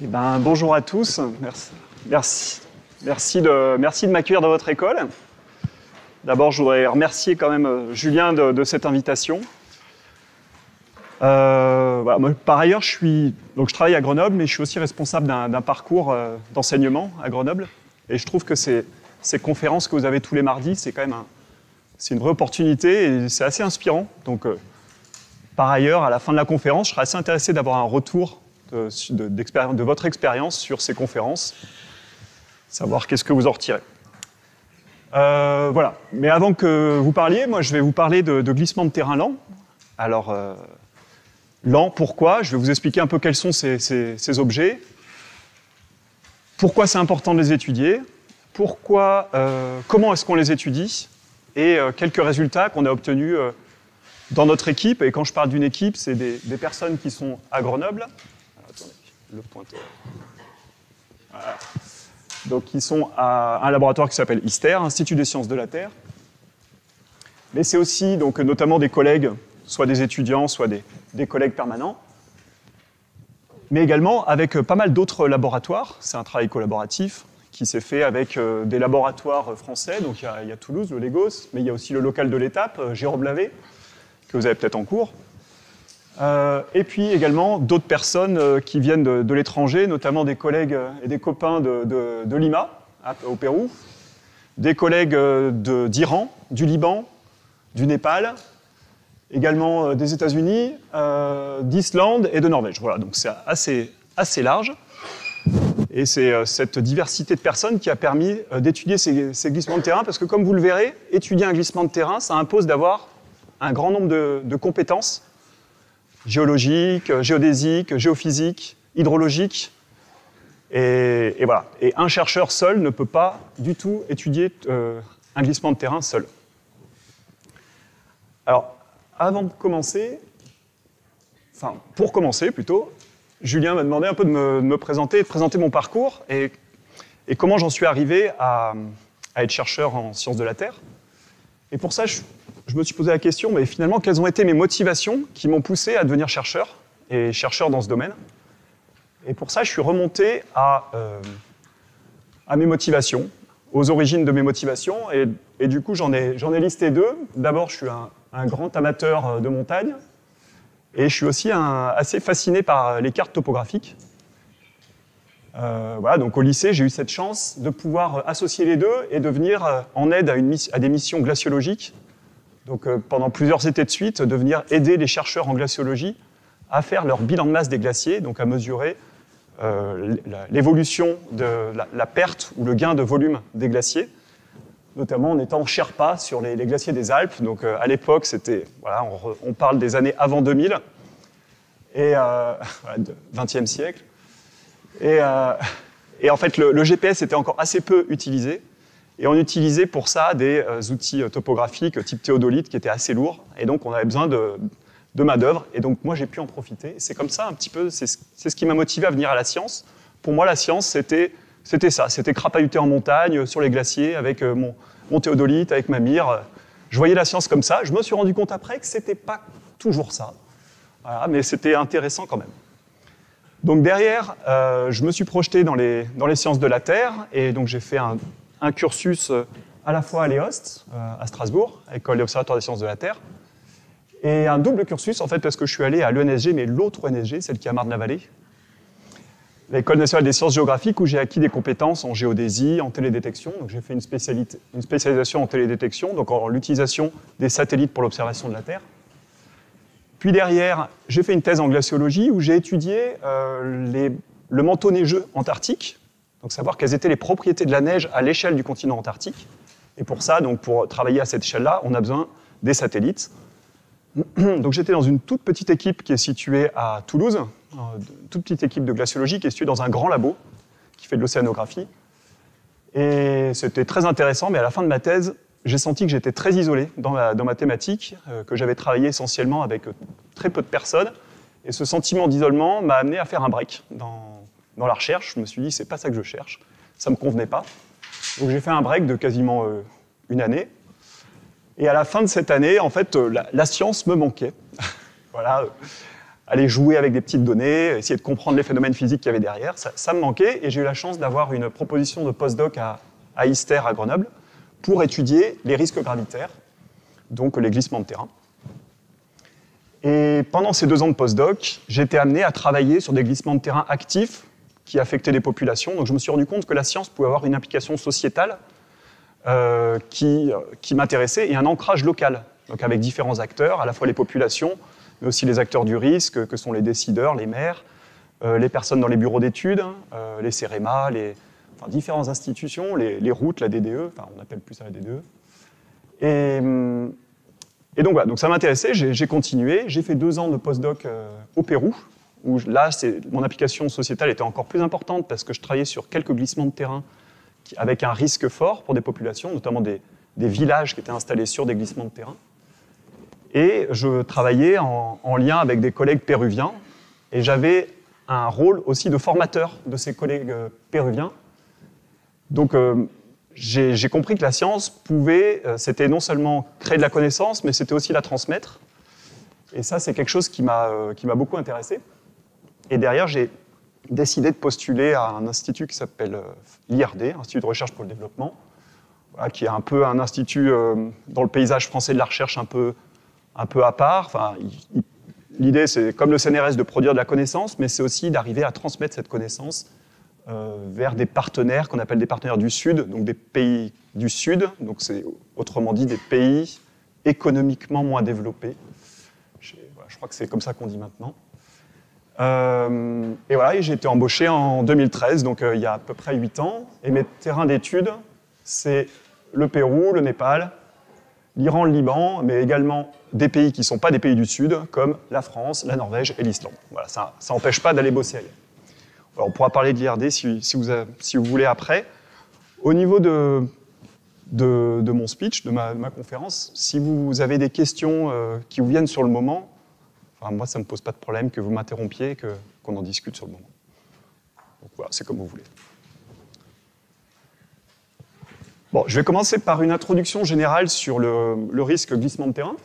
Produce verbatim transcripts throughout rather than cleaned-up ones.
Eh ben, bonjour à tous. Merci, merci, merci de, merci de m'accueillir dans votre école. D'abord, je voudrais remercier quand même Julien de, de cette invitation. Euh, voilà, moi, par ailleurs, je, suis, donc, je travaille à Grenoble, mais je suis aussi responsable d'un parcours euh, d'enseignement à Grenoble. Et je trouve que ces, ces conférences que vous avez tous les mardis, c'est quand même un, c'est une vraie opportunité et c'est assez inspirant. Donc, euh, par ailleurs, à la fin de la conférence, je serais assez intéressé d'avoir un retour de, de, de votre expérience sur ces conférences, savoir qu'est-ce que vous en retirez. Euh, voilà. Mais avant que vous parliez, moi, je vais vous parler de, de glissement de terrain lent. Alors, euh, lent, pourquoi? Je vais vous expliquer un peu quels sont ces, ces, ces objets, pourquoi c'est important de les étudier, pourquoi, euh, comment est-ce qu'on les étudie, et euh, quelques résultats qu'on a obtenus euh, dans notre équipe. Et quand je parle d'une équipe, c'est des, des personnes qui sont à Grenoble. Alors, attendez, le pointeur. Voilà. Donc, ils sont à un laboratoire qui s'appelle ISTER, Institut des sciences de la Terre. Mais c'est aussi donc, notamment des collègues, soit des étudiants, soit des, des collègues permanents, mais également avec pas mal d'autres laboratoires. C'est un travail collaboratif qui s'est fait avec euh, des laboratoires français. Donc il y a, il y a Toulouse, le Légos, mais il y a aussi le local de l'étape, euh, Jérôme Lavé, que vous avez peut-être en cours. Euh, et puis également d'autres personnes euh, qui viennent de, de l'étranger, notamment des collègues et des copains de, de, de Lima, à, au Pérou, des collègues euh, d'Iran, du Liban, du Népal, également euh, des États-Unis, euh, d'Islande et de Norvège. Voilà, donc c'est assez, assez large. Et c'est euh, cette diversité de personnes qui a permis euh, d'étudier ces, ces glissements de terrain, parce que comme vous le verrez, étudier un glissement de terrain, ça impose d'avoir un grand nombre de, de compétences géologiques, géodésiques, géophysiques, hydrologiques. Et, et voilà. Et un chercheur seul ne peut pas du tout étudier euh, un glissement de terrain seul. Alors, avant de commencer, enfin, pour commencer plutôt, Julien m'a demandé un peu de me, de me présenter, de présenter mon parcours et, et comment j'en suis arrivé à, à être chercheur en sciences de la Terre. Et pour ça, je, je me suis posé la question, mais finalement, quelles ont été mes motivations qui m'ont poussé à devenir chercheur et chercheur dans ce domaine? Et pour ça, je suis remonté à, euh, à mes motivations, aux origines de mes motivations, et, et du coup, j'en ai, j'en ai listé deux. D'abord, je suis un, un grand amateur de montagne, et je suis aussi un, assez fasciné par les cartes topographiques. Euh, voilà, donc au lycée, j'ai eu cette chance de pouvoir associer les deux et de venir en aide à, une, à des missions glaciologiques. Donc euh, pendant plusieurs étés de suite, de venir aider les chercheurs en glaciologie à faire leur bilan de masse des glaciers, donc à mesurer euh, l'évolution de la, la perte ou le gain de volume des glaciers, notamment en étant Sherpa sur les, les glaciers des Alpes. Donc euh, à l'époque, c'était, voilà, on, on parle des années avant deux mille, et euh, voilà, vingtième siècle. Et, euh, et en fait, le, le G P S était encore assez peu utilisé, et on utilisait pour ça des euh, outils topographiques type théodolite qui étaient assez lourds, et donc on avait besoin de, de main-d'œuvre, et donc moi j'ai pu en profiter. C'est comme ça un petit peu, c'est ce qui m'a motivé à venir à la science. Pour moi, la science, c'était C'était ça, c'était crapahuter en montagne, sur les glaciers, avec mon, mon théodolite, avec ma mire. Je voyais la science comme ça. Je me suis rendu compte après que ce n'était pas toujours ça. Voilà, mais c'était intéressant quand même. Donc derrière, euh, je me suis projeté dans les, dans les sciences de la Terre, et donc j'ai fait un, un cursus à la fois à l'E O S T, euh, à Strasbourg, École et Observatoire des sciences de la Terre, et un double cursus, en fait, parce que je suis allé à l'E N S G, mais l'autre O N S G, celle qui est à Marne-la-Vallée, l'École nationale des sciences géographiques, où j'ai acquis des compétences en géodésie, en télédétection. Donc j'ai fait une, spécialité, une spécialisation en télédétection, donc en l'utilisation des satellites pour l'observation de la Terre. Puis derrière, j'ai fait une thèse en glaciologie où j'ai étudié euh, les, le manteau neigeux antarctique, donc savoir quelles étaient les propriétés de la neige à l'échelle du continent antarctique. Et pour ça, donc pour travailler à cette échelle-là, on a besoin des satellites. Donc j'étais dans une toute petite équipe qui est située à Toulouse, une toute petite équipe de glaciologie qui est située dans un grand labo qui fait de l'océanographie. Et c'était très intéressant, mais à la fin de ma thèse, j'ai senti que j'étais très isolé dans ma, dans ma thématique, euh, que j'avais travaillé essentiellement avec euh, très peu de personnes. Et ce sentiment d'isolement m'a amené à faire un break dans, dans la recherche. Je me suis dit, c'est pas ça que je cherche, ça me convenait pas. Donc j'ai fait un break de quasiment euh, une année. Et à la fin de cette année, en fait, euh, la, la science me manquait. Voilà. aller jouer avec des petites données, essayer de comprendre les phénomènes physiques qu'il y avait derrière. Ça, ça me manquait et j'ai eu la chance d'avoir une proposition de postdoc à, à ISTER à Grenoble pour étudier les risques gravitaires, donc les glissements de terrain. Et pendant ces deux ans de postdoc, j'ai été amené à travailler sur des glissements de terrain actifs qui affectaient les populations. Donc je me suis rendu compte que la science pouvait avoir une implication sociétale euh, qui, qui m'intéressait et un ancrage local, donc avec différents acteurs, à la fois les populations, mais aussi les acteurs du risque, que sont les décideurs, les maires, euh, les personnes dans les bureaux d'études, euh, les CEREMA, les enfin, différentes institutions, les, les routes, la D D E, enfin on appelle plus ça la D D E. Et, et donc voilà, donc ça m'intéressait, j'ai, j'ai continué, j'ai fait deux ans de postdoc euh, au Pérou, où là, c'est, mon application sociétale était encore plus importante parce que je travaillais sur quelques glissements de terrain qui, avec un risque fort pour des populations, notamment des, des villages qui étaient installés sur des glissements de terrain. Et je travaillais en, en lien avec des collègues péruviens, et j'avais un rôle aussi de formateur de ces collègues euh, péruviens. Donc euh, j'ai, j'ai compris que la science pouvait, euh, c'était non seulement créer de la connaissance, mais c'était aussi la transmettre. Et ça, c'est quelque chose qui m'a, euh, qui m'a beaucoup intéressé. Et derrière, j'ai décidé de postuler à un institut qui s'appelle euh, l'I R D, Institut de recherche pour le développement, voilà, qui est un peu un institut euh, dans le paysage français de la recherche un peu un peu à part. Enfin, il, l'idée, c'est, comme le C N R S, de produire de la connaissance, mais c'est aussi d'arriver à transmettre cette connaissance euh, vers des partenaires qu'on appelle des partenaires du Sud, donc des pays du Sud, donc c'est autrement dit des pays économiquement moins développés. Je, voilà, je crois que c'est comme ça qu'on dit maintenant. Euh, et voilà, et j'ai été embauché en deux mille treize, donc euh, il y a à peu près huit ans, et mes terrains d'études, c'est le Pérou, le Népal, l'Iran, le Liban, mais également des pays qui ne sont pas des pays du Sud, comme la France, la Norvège et l'Islande. Voilà, ça n'empêche pas d'aller bosser ailleurs. Alors, on pourra parler de l'I R D si, si, vous avez, si vous voulez après. Au niveau de, de, de mon speech, de ma, de ma conférence, si vous avez des questions euh, qui vous viennent sur le moment, enfin, moi, ça ne me pose pas de problème que vous m'interrompiez, que, qu'on en discute sur le moment. Donc voilà, c'est comme vous voulez. Bon, je vais commencer par une introduction générale sur le, le risque glissement de terrain.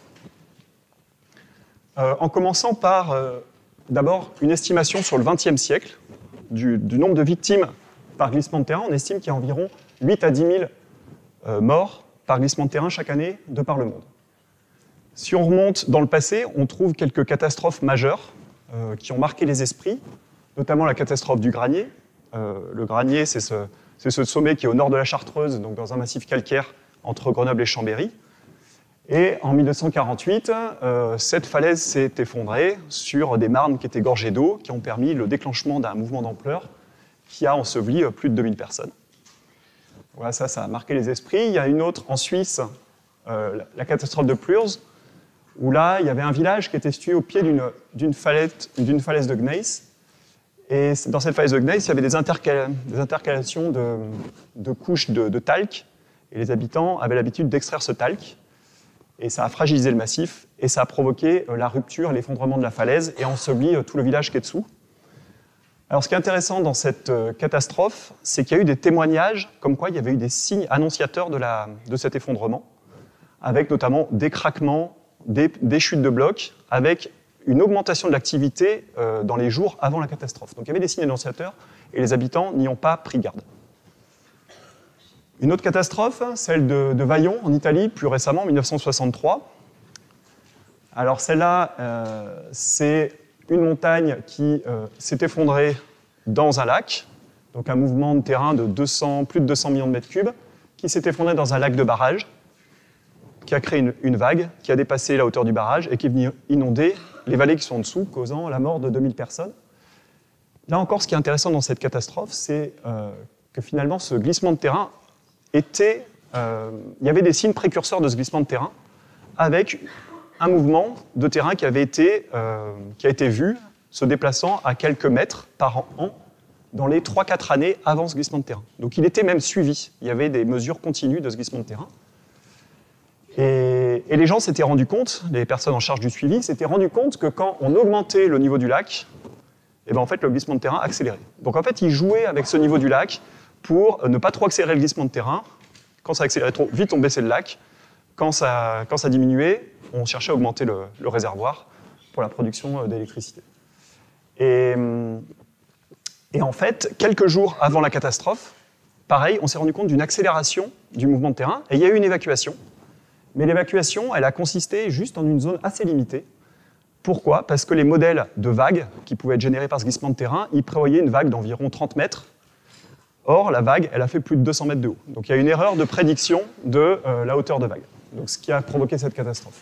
Euh, en commençant par, euh, d'abord, une estimation sur le vingtième siècle du, du nombre de victimes par glissement de terrain. On estime qu'il y a environ huit à dix mille euh, morts par glissement de terrain chaque année de par le monde. Si on remonte dans le passé, on trouve quelques catastrophes majeures euh, qui ont marqué les esprits, notamment la catastrophe du Granier. Euh, le Granier, c'est ce, c'est ce sommet qui est au nord de la Chartreuse, donc dans un massif calcaire entre Grenoble et Chambéry. Et en mille neuf cent quarante-huit, euh, cette falaise s'est effondrée sur des marnes qui étaient gorgées d'eau, qui ont permis le déclenchement d'un mouvement d'ampleur qui a enseveli plus de deux mille personnes. Voilà, ça, ça a marqué les esprits. Il y a une autre en Suisse, euh, la, la catastrophe de Plurs, où là, il y avait un village qui était situé au pied d'une, d'une, falaise, d'une falaise de gneiss. Et dans cette falaise de gneiss, il y avait des, intercal, des intercalations de, de couches de, de talc, et les habitants avaient l'habitude d'extraire ce talc. Et ça a fragilisé le massif, et ça a provoqué la rupture et l'effondrement de la falaise, et enseveli tout le village qui est dessous. Alors ce qui est intéressant dans cette catastrophe, c'est qu'il y a eu des témoignages comme quoi il y avait eu des signes annonciateurs de, la, de cet effondrement, avec notamment des craquements, des, des chutes de blocs, avec une augmentation de l'activité euh, dans les jours avant la catastrophe. Donc il y avait des signes annonciateurs, et les habitants n'y ont pas pris garde. Une autre catastrophe, celle de, de Vaillon, en Italie, plus récemment, en mille neuf cent soixante-trois. Alors celle-là, euh, c'est une montagne qui euh, s'est effondrée dans un lac, donc un mouvement de terrain de deux cents, plus de deux cents millions de mètres cubes, qui s'est effondré dans un lac de barrage, qui a créé une, une vague, qui a dépassé la hauteur du barrage et qui est venue inonder les vallées qui sont en dessous, causant la mort de deux mille personnes. Là encore, ce qui est intéressant dans cette catastrophe, c'est euh, que finalement, ce glissement de terrain était, euh, il y avait des signes précurseurs de ce glissement de terrain, avec un mouvement de terrain qui avait été, euh, qui a été vu se déplaçant à quelques mètres par an dans les trois à quatre années avant ce glissement de terrain. Donc il était même suivi, il y avait des mesures continues de ce glissement de terrain. Et, et les gens s'étaient rendus compte, les personnes en charge du suivi, s'étaient rendus compte que quand on augmentait le niveau du lac, et ben en fait, le glissement de terrain accélérait. Donc en fait, ils jouaient avec ce niveau du lac pour ne pas trop accélérer le glissement de terrain. Quand ça accélérait trop vite, on baissait le lac. Quand ça, quand ça diminuait, on cherchait à augmenter le, le réservoir pour la production d'électricité. Et, et en fait, quelques jours avant la catastrophe, pareil, on s'est rendu compte d'une accélération du mouvement de terrain, et il y a eu une évacuation. Mais l'évacuation, elle a consisté juste dans une zone assez limitée. Pourquoi? Parce que les modèles de vagues qui pouvaient être générés par ce glissement de terrain, ils prévoyaient une vague d'environ trente mètres. Or, la vague, elle a fait plus de deux cents mètres de haut. Donc il y a une erreur de prédiction de euh, la hauteur de vague. Donc ce qui a provoqué cette catastrophe.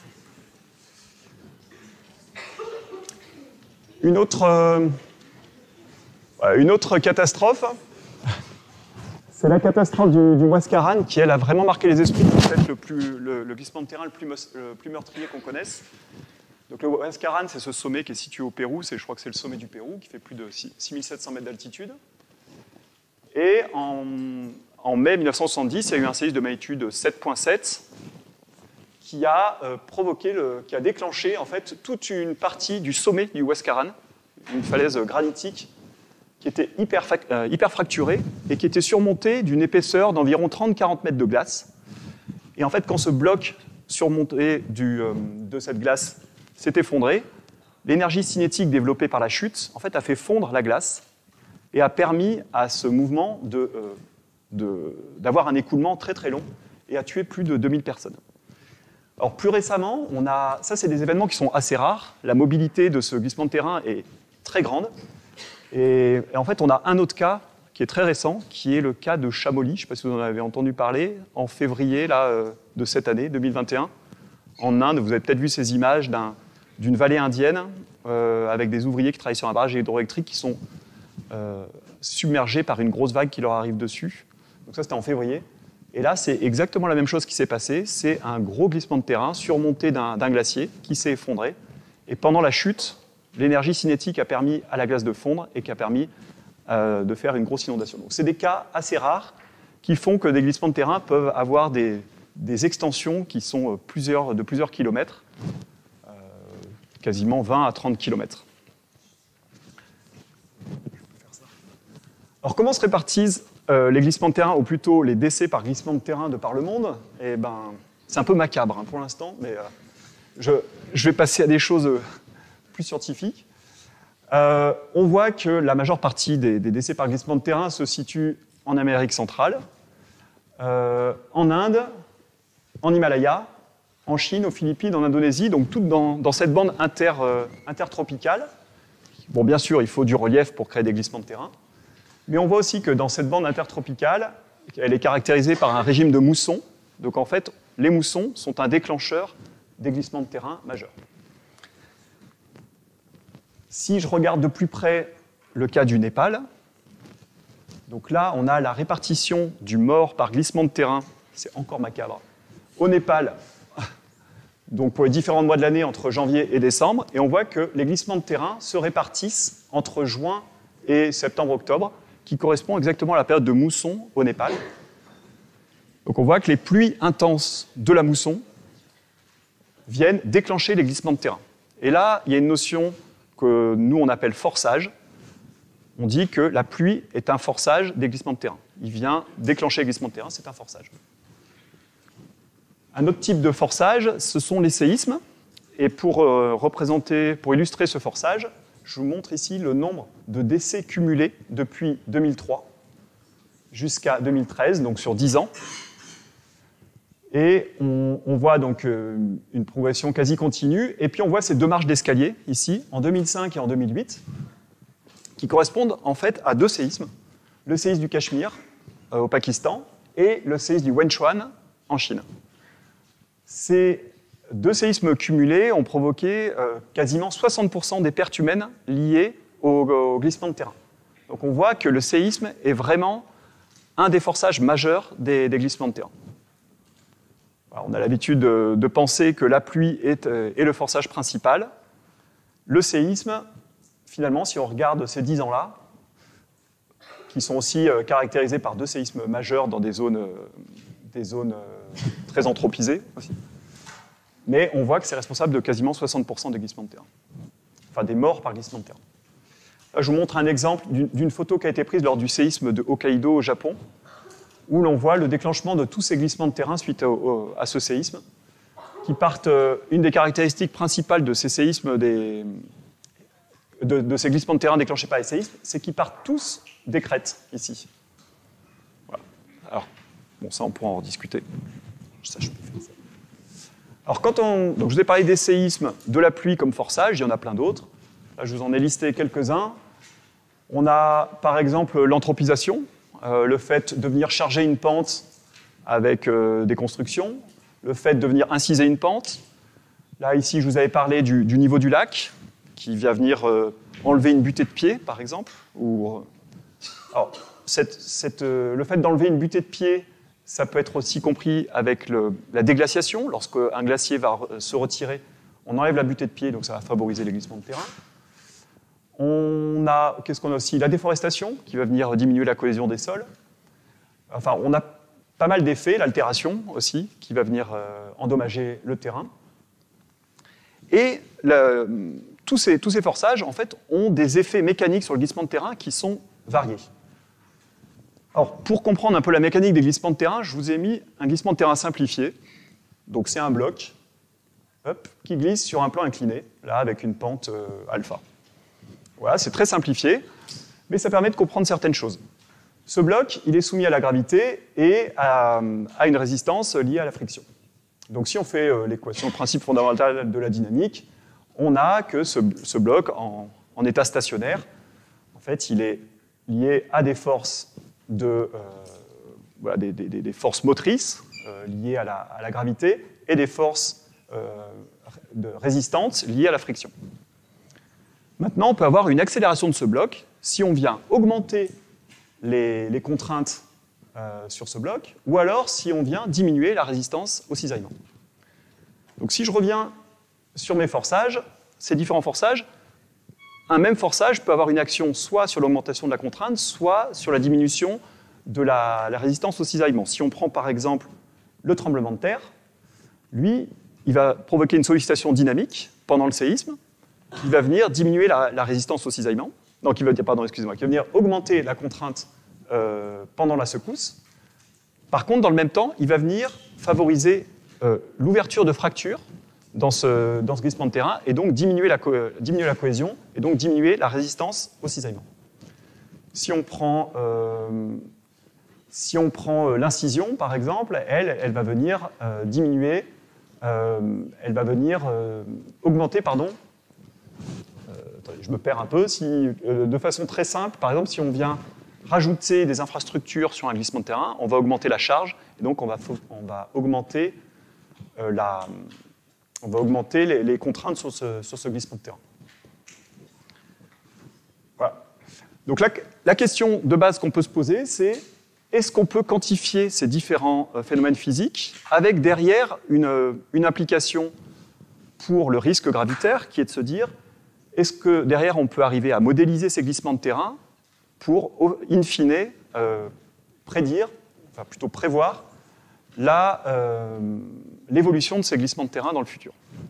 Une autre, euh, une autre catastrophe, c'est la catastrophe du, du Huascarán, qui elle a vraiment marqué les esprits. C'est peut-être le, plus, le, le glissement de terrain le plus, le plus meurtrier qu'on connaisse. Donc le Huascarán, c'est ce sommet qui est situé au Pérou, c'est, je crois que c'est le sommet du Pérou, qui fait plus de six mille sept cents mètres d'altitude. Et en, en mai mille neuf cent soixante-dix, il y a eu un séisme de magnitude sept virgule sept qui a euh, provoqué, le, qui a déclenché en fait toute une partie du sommet du Huascarán, une falaise granitique qui était hyper, euh, hyper fracturée et qui était surmontée d'une épaisseur d'environ trente à quarante mètres de glace. Et en fait, quand ce bloc surmonté du, euh, de cette glace s'est effondré, l'énergie cinétique développée par la chute en fait, a fait fondre la glace et a permis à ce mouvement de, euh, de, d'avoir un écoulement très très long et a tué plus de deux mille personnes. Alors plus récemment, on a, ça c'est des événements qui sont assez rares, la mobilité de ce glissement de terrain est très grande, et, et en fait on a un autre cas qui est très récent, qui est le cas de Chamonix, je ne sais pas si vous en avez entendu parler, en février là, euh, de cette année, deux mille vingt et un, en Inde. Vous avez peut-être vu ces images d'un, d'une vallée indienne euh, avec des ouvriers qui travaillent sur un barrage hydroélectrique qui sont euh, submergés par une grosse vague qui leur arrive dessus. Donc ça c'était en février. Et là, c'est exactement la même chose qui s'est passée. C'est un gros glissement de terrain surmonté d'un, d'un glacier qui s'est effondré. Et pendant la chute, l'énergie cinétique a permis à la glace de fondre et qui a permis euh, de faire une grosse inondation. Donc, c'est des cas assez rares qui font que des glissements de terrain peuvent avoir des, des extensions qui sont plusieurs, de plusieurs kilomètres, euh, quasiment vingt à trente kilomètres. Alors, comment se répartissent Euh, les glissements de terrain, ou plutôt les décès par glissement de terrain de par le monde? Eh ben, c'est un peu macabre hein, pour l'instant, mais euh, je, je vais passer à des choses euh, plus scientifiques. Euh, on voit que la majeure partie des, des décès par glissement de terrain se situe en Amérique centrale, euh, en Inde, en Himalaya, en Chine, aux Philippines, en Indonésie, donc tout dans, dans cette bande inter, euh, intertropicale. Bon, bien sûr, il faut du relief pour créer des glissements de terrain. Mais on voit aussi que dans cette bande intertropicale, elle est caractérisée par un régime de moussons. Donc en fait, les moussons sont un déclencheur des glissements de terrain majeurs. Si je regarde de plus près le cas du Népal, donc là, on a la répartition du mort par glissement de terrain, c'est encore macabre, au Népal, donc pour les différents mois de l'année entre janvier et décembre, et on voit que les glissements de terrain se répartissent entre juin et septembre-octobre, qui correspond exactement à la période de mousson au Népal. Donc on voit que les pluies intenses de la mousson viennent déclencher les glissements de terrain. Et là, il y a une notion que nous, on appelle forçage. On dit que la pluie est un forçage des glissements de terrain. Il vient déclencher les glissements de terrain, c'est un forçage. Un autre type de forçage, ce sont les séismes. Et pour euh, représenter, pour illustrer ce forçage, je vous montre ici le nombre de décès cumulés depuis deux mille trois jusqu'à deux mille treize, donc sur dix ans. Et on, on voit donc euh, une progression quasi continue. Et puis on voit ces deux marches d'escalier ici, en deux mille cinq et en deux mille huit, qui correspondent en fait à deux séismes. Le séisme du Cachemire euh, au Pakistan et le séisme du Wenchuan en Chine. Ces deux séismes cumulés ont provoqué euh, quasiment soixante pour cent des pertes humaines liées au, au glissement de terrain. Donc on voit que le séisme est vraiment un des forçages majeurs des, des glissements de terrain. Alors, on a l'habitude de, de penser que la pluie est, euh, est le forçage principal. Le séisme, finalement, si on regarde ces dix ans-là, qui sont aussi euh, caractérisés par deux séismes majeurs dans des zones, euh, des zones euh, très anthropisées aussi, mais on voit que c'est responsable de quasiment soixante pour cent des glissements de terrain. Enfin, des morts par glissement de terrain. Là, je vous montre un exemple d'une, d'une photo qui a été prise lors du séisme de Hokkaido au Japon, où l'on voit le déclenchement de tous ces glissements de terrain suite au, au, à ce séisme, qui partent, euh, une des caractéristiques principales de ces séismes des, de, de ces glissements de terrain déclenchés par les séismes, c'est qu'ils partent tous des crêtes, ici. Voilà. Alors, bon, ça, on pourra en rediscuter. Ça, je peux faire ça. Alors, quand on... Donc, je vous ai parlé des séismes, de la pluie comme forçage, il y en a plein d'autres. Là, je vous en ai listé quelques-uns. On a, par exemple, l'anthropisation, euh, le fait de venir charger une pente avec euh, des constructions, le fait de venir inciser une pente. Là, ici, je vous avais parlé du, du niveau du lac, qui vient venir euh, enlever une butée de pied, par exemple. Ou, euh... Alors, cette, cette, euh, le fait d'enlever une butée de pied, ça peut être aussi compris avec le, la déglaciation. Lorsqu'un glacier va se retirer, on enlève la butée de pied, donc ça va favoriser les glissements de terrain. On a, qu'est-ce qu'on a aussi? La déforestation, qui va venir diminuer la cohésion des sols. Enfin, on a pas mal d'effets, l'altération aussi, qui va venir euh, endommager le terrain. Et le, tous, ces, tous ces forçages, en fait, ont des effets mécaniques sur le glissement de terrain qui sont variés. Alors, pour comprendre un peu la mécanique des glissements de terrain, je vous ai mis un glissement de terrain simplifié. Donc, c'est un bloc hop, qui glisse sur un plan incliné, là, avec une pente euh, alpha. Voilà, c'est très simplifié, mais ça permet de comprendre certaines choses. Ce bloc, il est soumis à la gravité et à, à une résistance liée à la friction. Donc si on fait euh, l'équation, le principe fondamental de la dynamique, on a que ce, ce bloc en, en état stationnaire, en fait, il est lié à des forces, de, euh, voilà, des, des, des forces motrices euh, liées à la, à la gravité et des forces euh, de résistantes liées à la friction. Maintenant, on peut avoir une accélération de ce bloc si on vient augmenter les, les contraintes euh, sur ce bloc, ou alors si on vient diminuer la résistance au cisaillement. Donc si je reviens sur mes forçages, ces différents forçages, un même forçage peut avoir une action soit sur l'augmentation de la contrainte, soit sur la diminution de la, la résistance au cisaillement. Si on prend par exemple le tremblement de terre, lui, il va provoquer une sollicitation dynamique pendant le séisme, qui va venir diminuer la, la résistance au cisaillement, donc il va dire, pardon, excusez-moi, qui va venir augmenter la contrainte euh, pendant la secousse. Par contre, dans le même temps, il va venir favoriser euh, l'ouverture de fractures dans ce, dans ce glissement de terrain et donc diminuer la, co- diminuer la cohésion et donc diminuer la résistance au cisaillement. Si on prend, euh, si on prend euh, l'incision, par exemple, elle, elle va venir euh, diminuer, euh, elle va venir euh, augmenter, pardon, je me perds un peu, si, euh, de façon très simple, par exemple, si on vient rajouter des infrastructures sur un glissement de terrain, on va augmenter la charge, et donc on va, on va augmenter, euh, la, on va augmenter les, les contraintes sur ce, sur ce glissement de terrain. Voilà. Donc la, la question de base qu'on peut se poser, c'est est-ce qu'on peut quantifier ces différents euh, phénomènes physiques avec derrière une, une implication pour le risque gravitaire, qui est de se dire est-ce que derrière, on peut arriver à modéliser ces glissements de terrain pour, in fine, euh, prédire, enfin plutôt prévoir, la, euh, l'évolution de ces glissements de terrain dans le futur.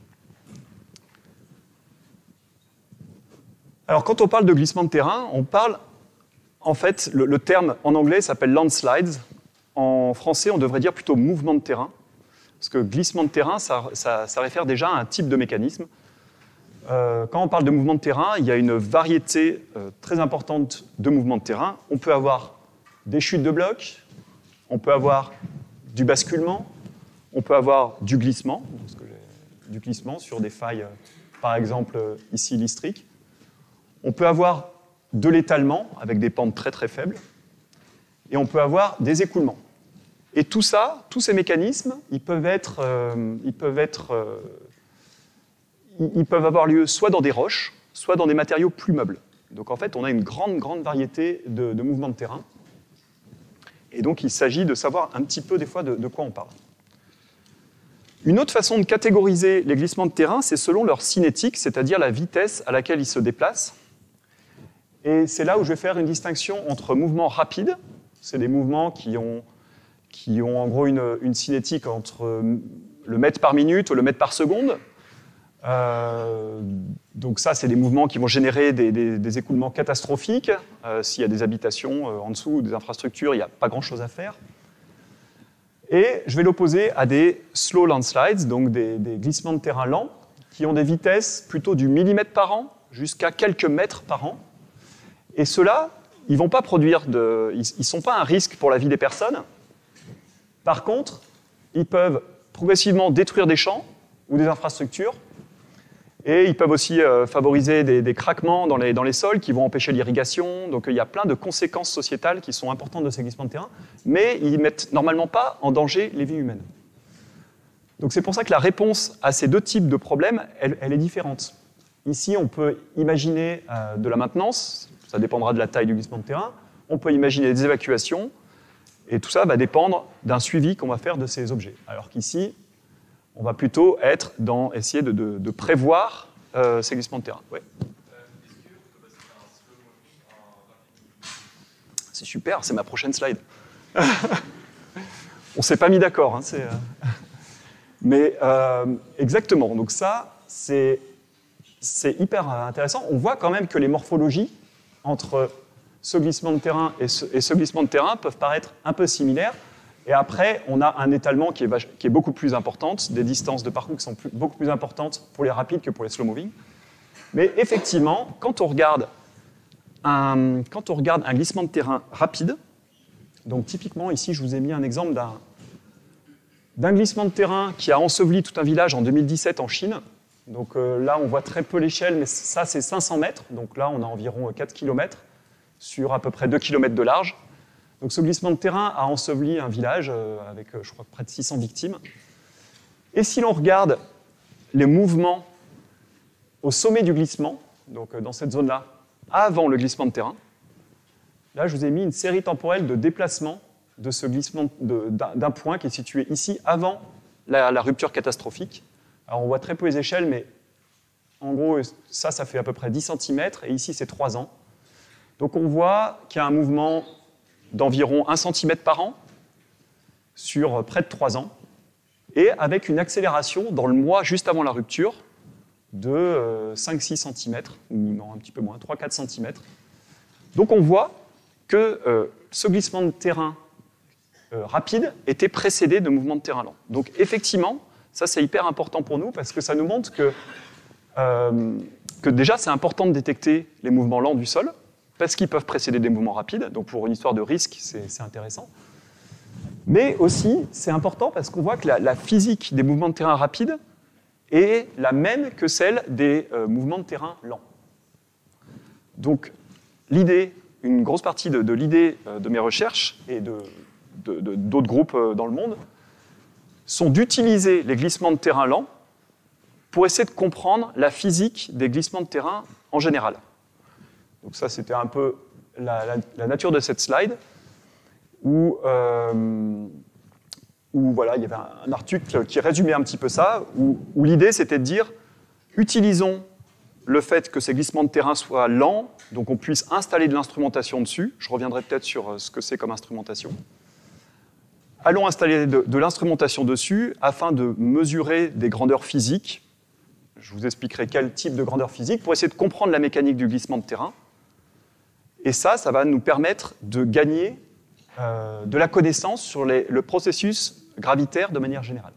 Alors, quand on parle de glissement de terrain, on parle, en fait, le, le terme en anglais s'appelle landslides. En français, on devrait dire plutôt mouvement de terrain, parce que glissement de terrain, ça, ça, ça réfère déjà à un type de mécanisme. Euh, quand on parle de mouvement de terrain, il y a une variété euh, très importante de mouvements de terrain. On peut avoir des chutes de blocs, on peut avoir du basculement, on peut avoir du glissement, parce que j'ai du glissement sur des failles, euh, par exemple euh, ici listriques. On peut avoir de l'étalement avec des pentes très très faibles, et on peut avoir des écoulements. Et tout ça, tous ces mécanismes, ils peuvent être, euh, ils peuvent être euh, ils peuvent avoir lieu soit dans des roches, soit dans des matériaux plus meubles. Donc en fait, on a une grande, grande variété de, de mouvements de terrain. Et donc il s'agit de savoir un petit peu des fois de, de quoi on parle. Une autre façon de catégoriser les glissements de terrain, c'est selon leur cinétique, c'est-à-dire la vitesse à laquelle ils se déplacent. Et c'est là où je vais faire une distinction entre mouvements rapides, c'est des mouvements qui ont, qui ont en gros une, une cinétique entre le mètre par minute ou le mètre par seconde. Euh, donc ça, c'est des mouvements qui vont générer des, des, des écoulements catastrophiques. Euh, s'il y a des habitations euh, en dessous, des infrastructures, il n'y a pas grand-chose à faire. Et je vais l'opposer à des slow landslides, donc des, des glissements de terrain lents, qui ont des vitesses plutôt du millimètre par an jusqu'à quelques mètres par an. Et ceux-là, ils vont pas produire de, ils ne sont pas un risque pour la vie des personnes. Par contre, ils peuvent progressivement détruire des champs ou des infrastructures. Et ils peuvent aussi euh, favoriser des, des craquements dans les, dans les sols qui vont empêcher l'irrigation. Donc il y a plein de conséquences sociétales qui sont importantes de ces glissements de terrain, mais ils ne mettent normalement pas en danger les vies humaines. Donc c'est pour ça que la réponse à ces deux types de problèmes, elle, elle est différente. Ici, on peut imaginer euh, de la maintenance, ça dépendra de la taille du glissement de terrain. On peut imaginer des évacuations, et tout ça va dépendre d'un suivi qu'on va faire de ces objets. Alors qu'ici, on va plutôt être dans essayer de, de, de prévoir euh, ces glissements de terrain. Ouais. C'est super, c'est ma prochaine slide. On ne s'est pas mis d'accord. Hein, euh... Mais euh, exactement, donc ça, c'est hyper intéressant. On voit quand même que les morphologies entre ce glissement de terrain et ce, et ce glissement de terrain peuvent paraître un peu similaires. Et après, on a un étalement qui est, qui est beaucoup plus important, des distances de parcours qui sont plus, beaucoup plus importantes pour les rapides que pour les slow-moving. Mais effectivement, quand on regarde un, quand on regarde un glissement de terrain rapide, donc typiquement ici, je vous ai mis un exemple d'un d'un glissement de terrain qui a enseveli tout un village en deux mille dix-sept en Chine. Donc euh, là, on voit très peu l'échelle, mais ça, c'est cinq cents mètres. Donc là, on a environ quatre kilomètres sur à peu près deux kilomètres de large. Donc ce glissement de terrain a enseveli un village euh, avec, euh, je crois, près de six cents victimes. Et si l'on regarde les mouvements au sommet du glissement, donc euh, dans cette zone-là, avant le glissement de terrain, là, je vous ai mis une série temporelle de déplacement de ce glissement d'un point qui est situé ici avant la, la rupture catastrophique. Alors on voit très peu les échelles, mais en gros, ça, ça fait à peu près dix centimètres, et ici, c'est trois ans. Donc on voit qu'il y a un mouvement d'environ un centimètre par an sur près de trois ans, et avec une accélération dans le mois juste avant la rupture de euh, cinq six centimètres, ou non, un petit peu moins, trois quatre centimètres. Donc on voit que euh, ce glissement de terrain euh, rapide était précédé de mouvements de terrain lents. Donc effectivement, ça c'est hyper important pour nous, parce que ça nous montre que, euh, que déjà c'est important de détecter les mouvements lents du sol, parce qu'ils peuvent précéder des mouvements rapides, donc pour une histoire de risque, c'est intéressant. Mais aussi, c'est important parce qu'on voit que la, la physique des mouvements de terrain rapides est la même que celle des euh, mouvements de terrain lents. Donc, l'idée, une grosse partie de, de l'idée euh, de mes recherches et de, de, de, d'autres groupes euh, dans le monde sont d'utiliser les glissements de terrain lents pour essayer de comprendre la physique des glissements de terrain en général. Donc ça, c'était un peu la, la, la nature de cette slide, où, euh, où voilà, il y avait un, un article qui résumait un petit peu ça, où, où l'idée, c'était de dire, utilisons le fait que ces glissements de terrain soient lents, donc on puisse installer de l'instrumentation dessus. Je reviendrai peut-être sur ce que c'est comme instrumentation. Allons installer de, de l'instrumentation dessus afin de mesurer des grandeurs physiques. Je vous expliquerai quel type de grandeur physique pour essayer de comprendre la mécanique du glissement de terrain. Et ça, ça va nous permettre de gagner euh, de la connaissance sur les, le processus gravitaire de manière générale.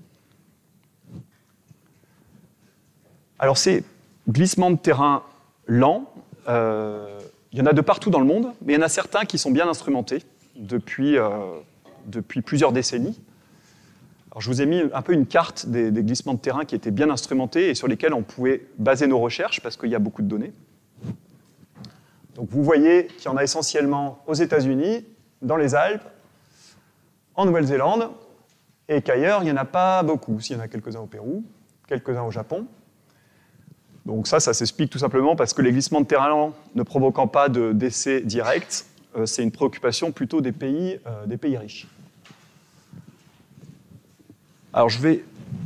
Alors ces glissements de terrain lents, euh, il y en a de partout dans le monde, mais il y en a certains qui sont bien instrumentés depuis, euh, depuis plusieurs décennies. Alors, je vous ai mis un peu une carte des, des glissements de terrain qui étaient bien instrumentés et sur lesquels on pouvait baser nos recherches parce qu'il y a beaucoup de données. Donc vous voyez qu'il y en a essentiellement aux États-Unis, dans les Alpes, en Nouvelle-Zélande, et qu'ailleurs, il n'y en a pas beaucoup. S'il y en a quelques-uns au Pérou, quelques-uns au Japon. Donc ça, ça s'explique tout simplement parce que les glissements de terrain lents ne provoquant pas de décès direct, euh, c'est une préoccupation plutôt des pays, euh, des pays riches. Alors je vais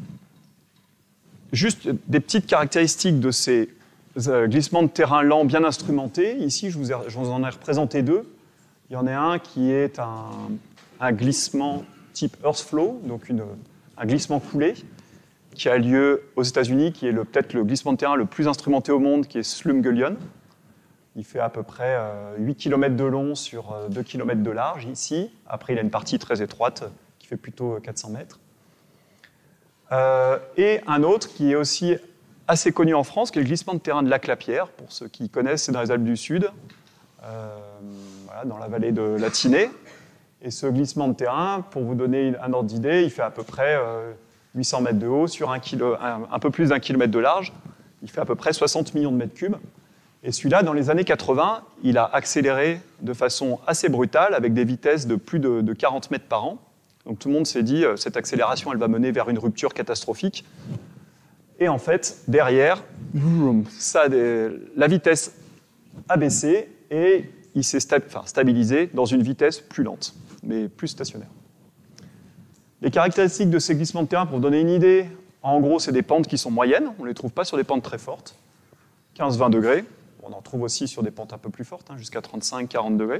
juste des petites caractéristiques de ces glissements de terrain lents bien instrumentés. Ici, je vous, ai, je vous en ai représenté deux. Il y en a un qui est un, un glissement type Earth Flow, donc une, un glissement coulé, qui a lieu aux États-Unis, qui est peut-être le glissement de terrain le plus instrumenté au monde, qui est Slumgullion. Il fait à peu près euh, huit kilomètres de long sur euh, deux kilomètres de large, ici. Après, il a une partie très étroite, qui fait plutôt quatre cents mètres. Euh, et un autre qui est aussi assez connu en France, qui est le glissement de terrain de Lac-la-Pierre. Pour ceux qui connaissent, c'est dans les Alpes du Sud, euh, voilà, dans la vallée de la Tinée. Et ce glissement de terrain, pour vous donner un ordre d'idée, il fait à peu près euh, huit cents mètres de haut sur un, kilo, un, un peu plus d'un kilomètre de large. Il fait à peu près soixante millions de mètres cubes. Et celui-là, dans les années quatre-vingts, il a accéléré de façon assez brutale, avec des vitesses de plus de, de quarante mètres par an. Donc tout le monde s'est dit, euh, cette accélération, elle va mener vers une rupture catastrophique. Et en fait, derrière, ça a des, la vitesse a baissé et il s'est sta- enfin, stabilisé dans une vitesse plus lente, mais plus stationnaire. Les caractéristiques de ces glissements de terrain, pour vous donner une idée, en gros, c'est des pentes qui sont moyennes. On ne les trouve pas sur des pentes très fortes, quinze à vingt degrés. On en trouve aussi sur des pentes un peu plus fortes, hein, jusqu'à trente-cinq à quarante degrés.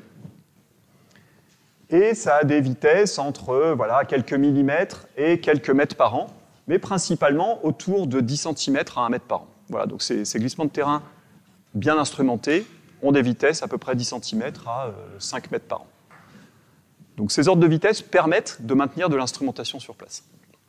Et ça a des vitesses entre voilà, quelques millimètres et quelques mètres par an, mais principalement autour de dix centimètres à un mètre par an. Voilà, donc ces, ces glissements de terrain bien instrumentés ont des vitesses à peu près dix centimètres à euh, cinq mètres par an. Donc ces ordres de vitesse permettent de maintenir de l'instrumentation sur place.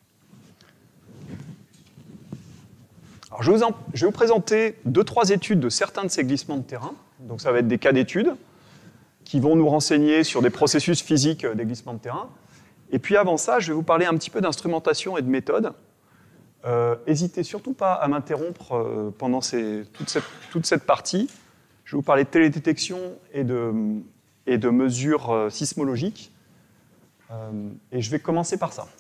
Alors je, vais vous en, je vais vous présenter deux, trois études de certains de ces glissements de terrain. Donc ça va être des cas d'études qui vont nous renseigner sur des processus physiques des glissements de terrain. Et puis avant ça, je vais vous parler un petit peu d'instrumentation et de méthode. Euh, N'hésitez surtout pas à m'interrompre euh, pendant ces, toute, cette, toute cette partie. Je vais vous parler de télédétection et de, et de mesures euh, sismologiques. Euh, et je vais commencer par ça.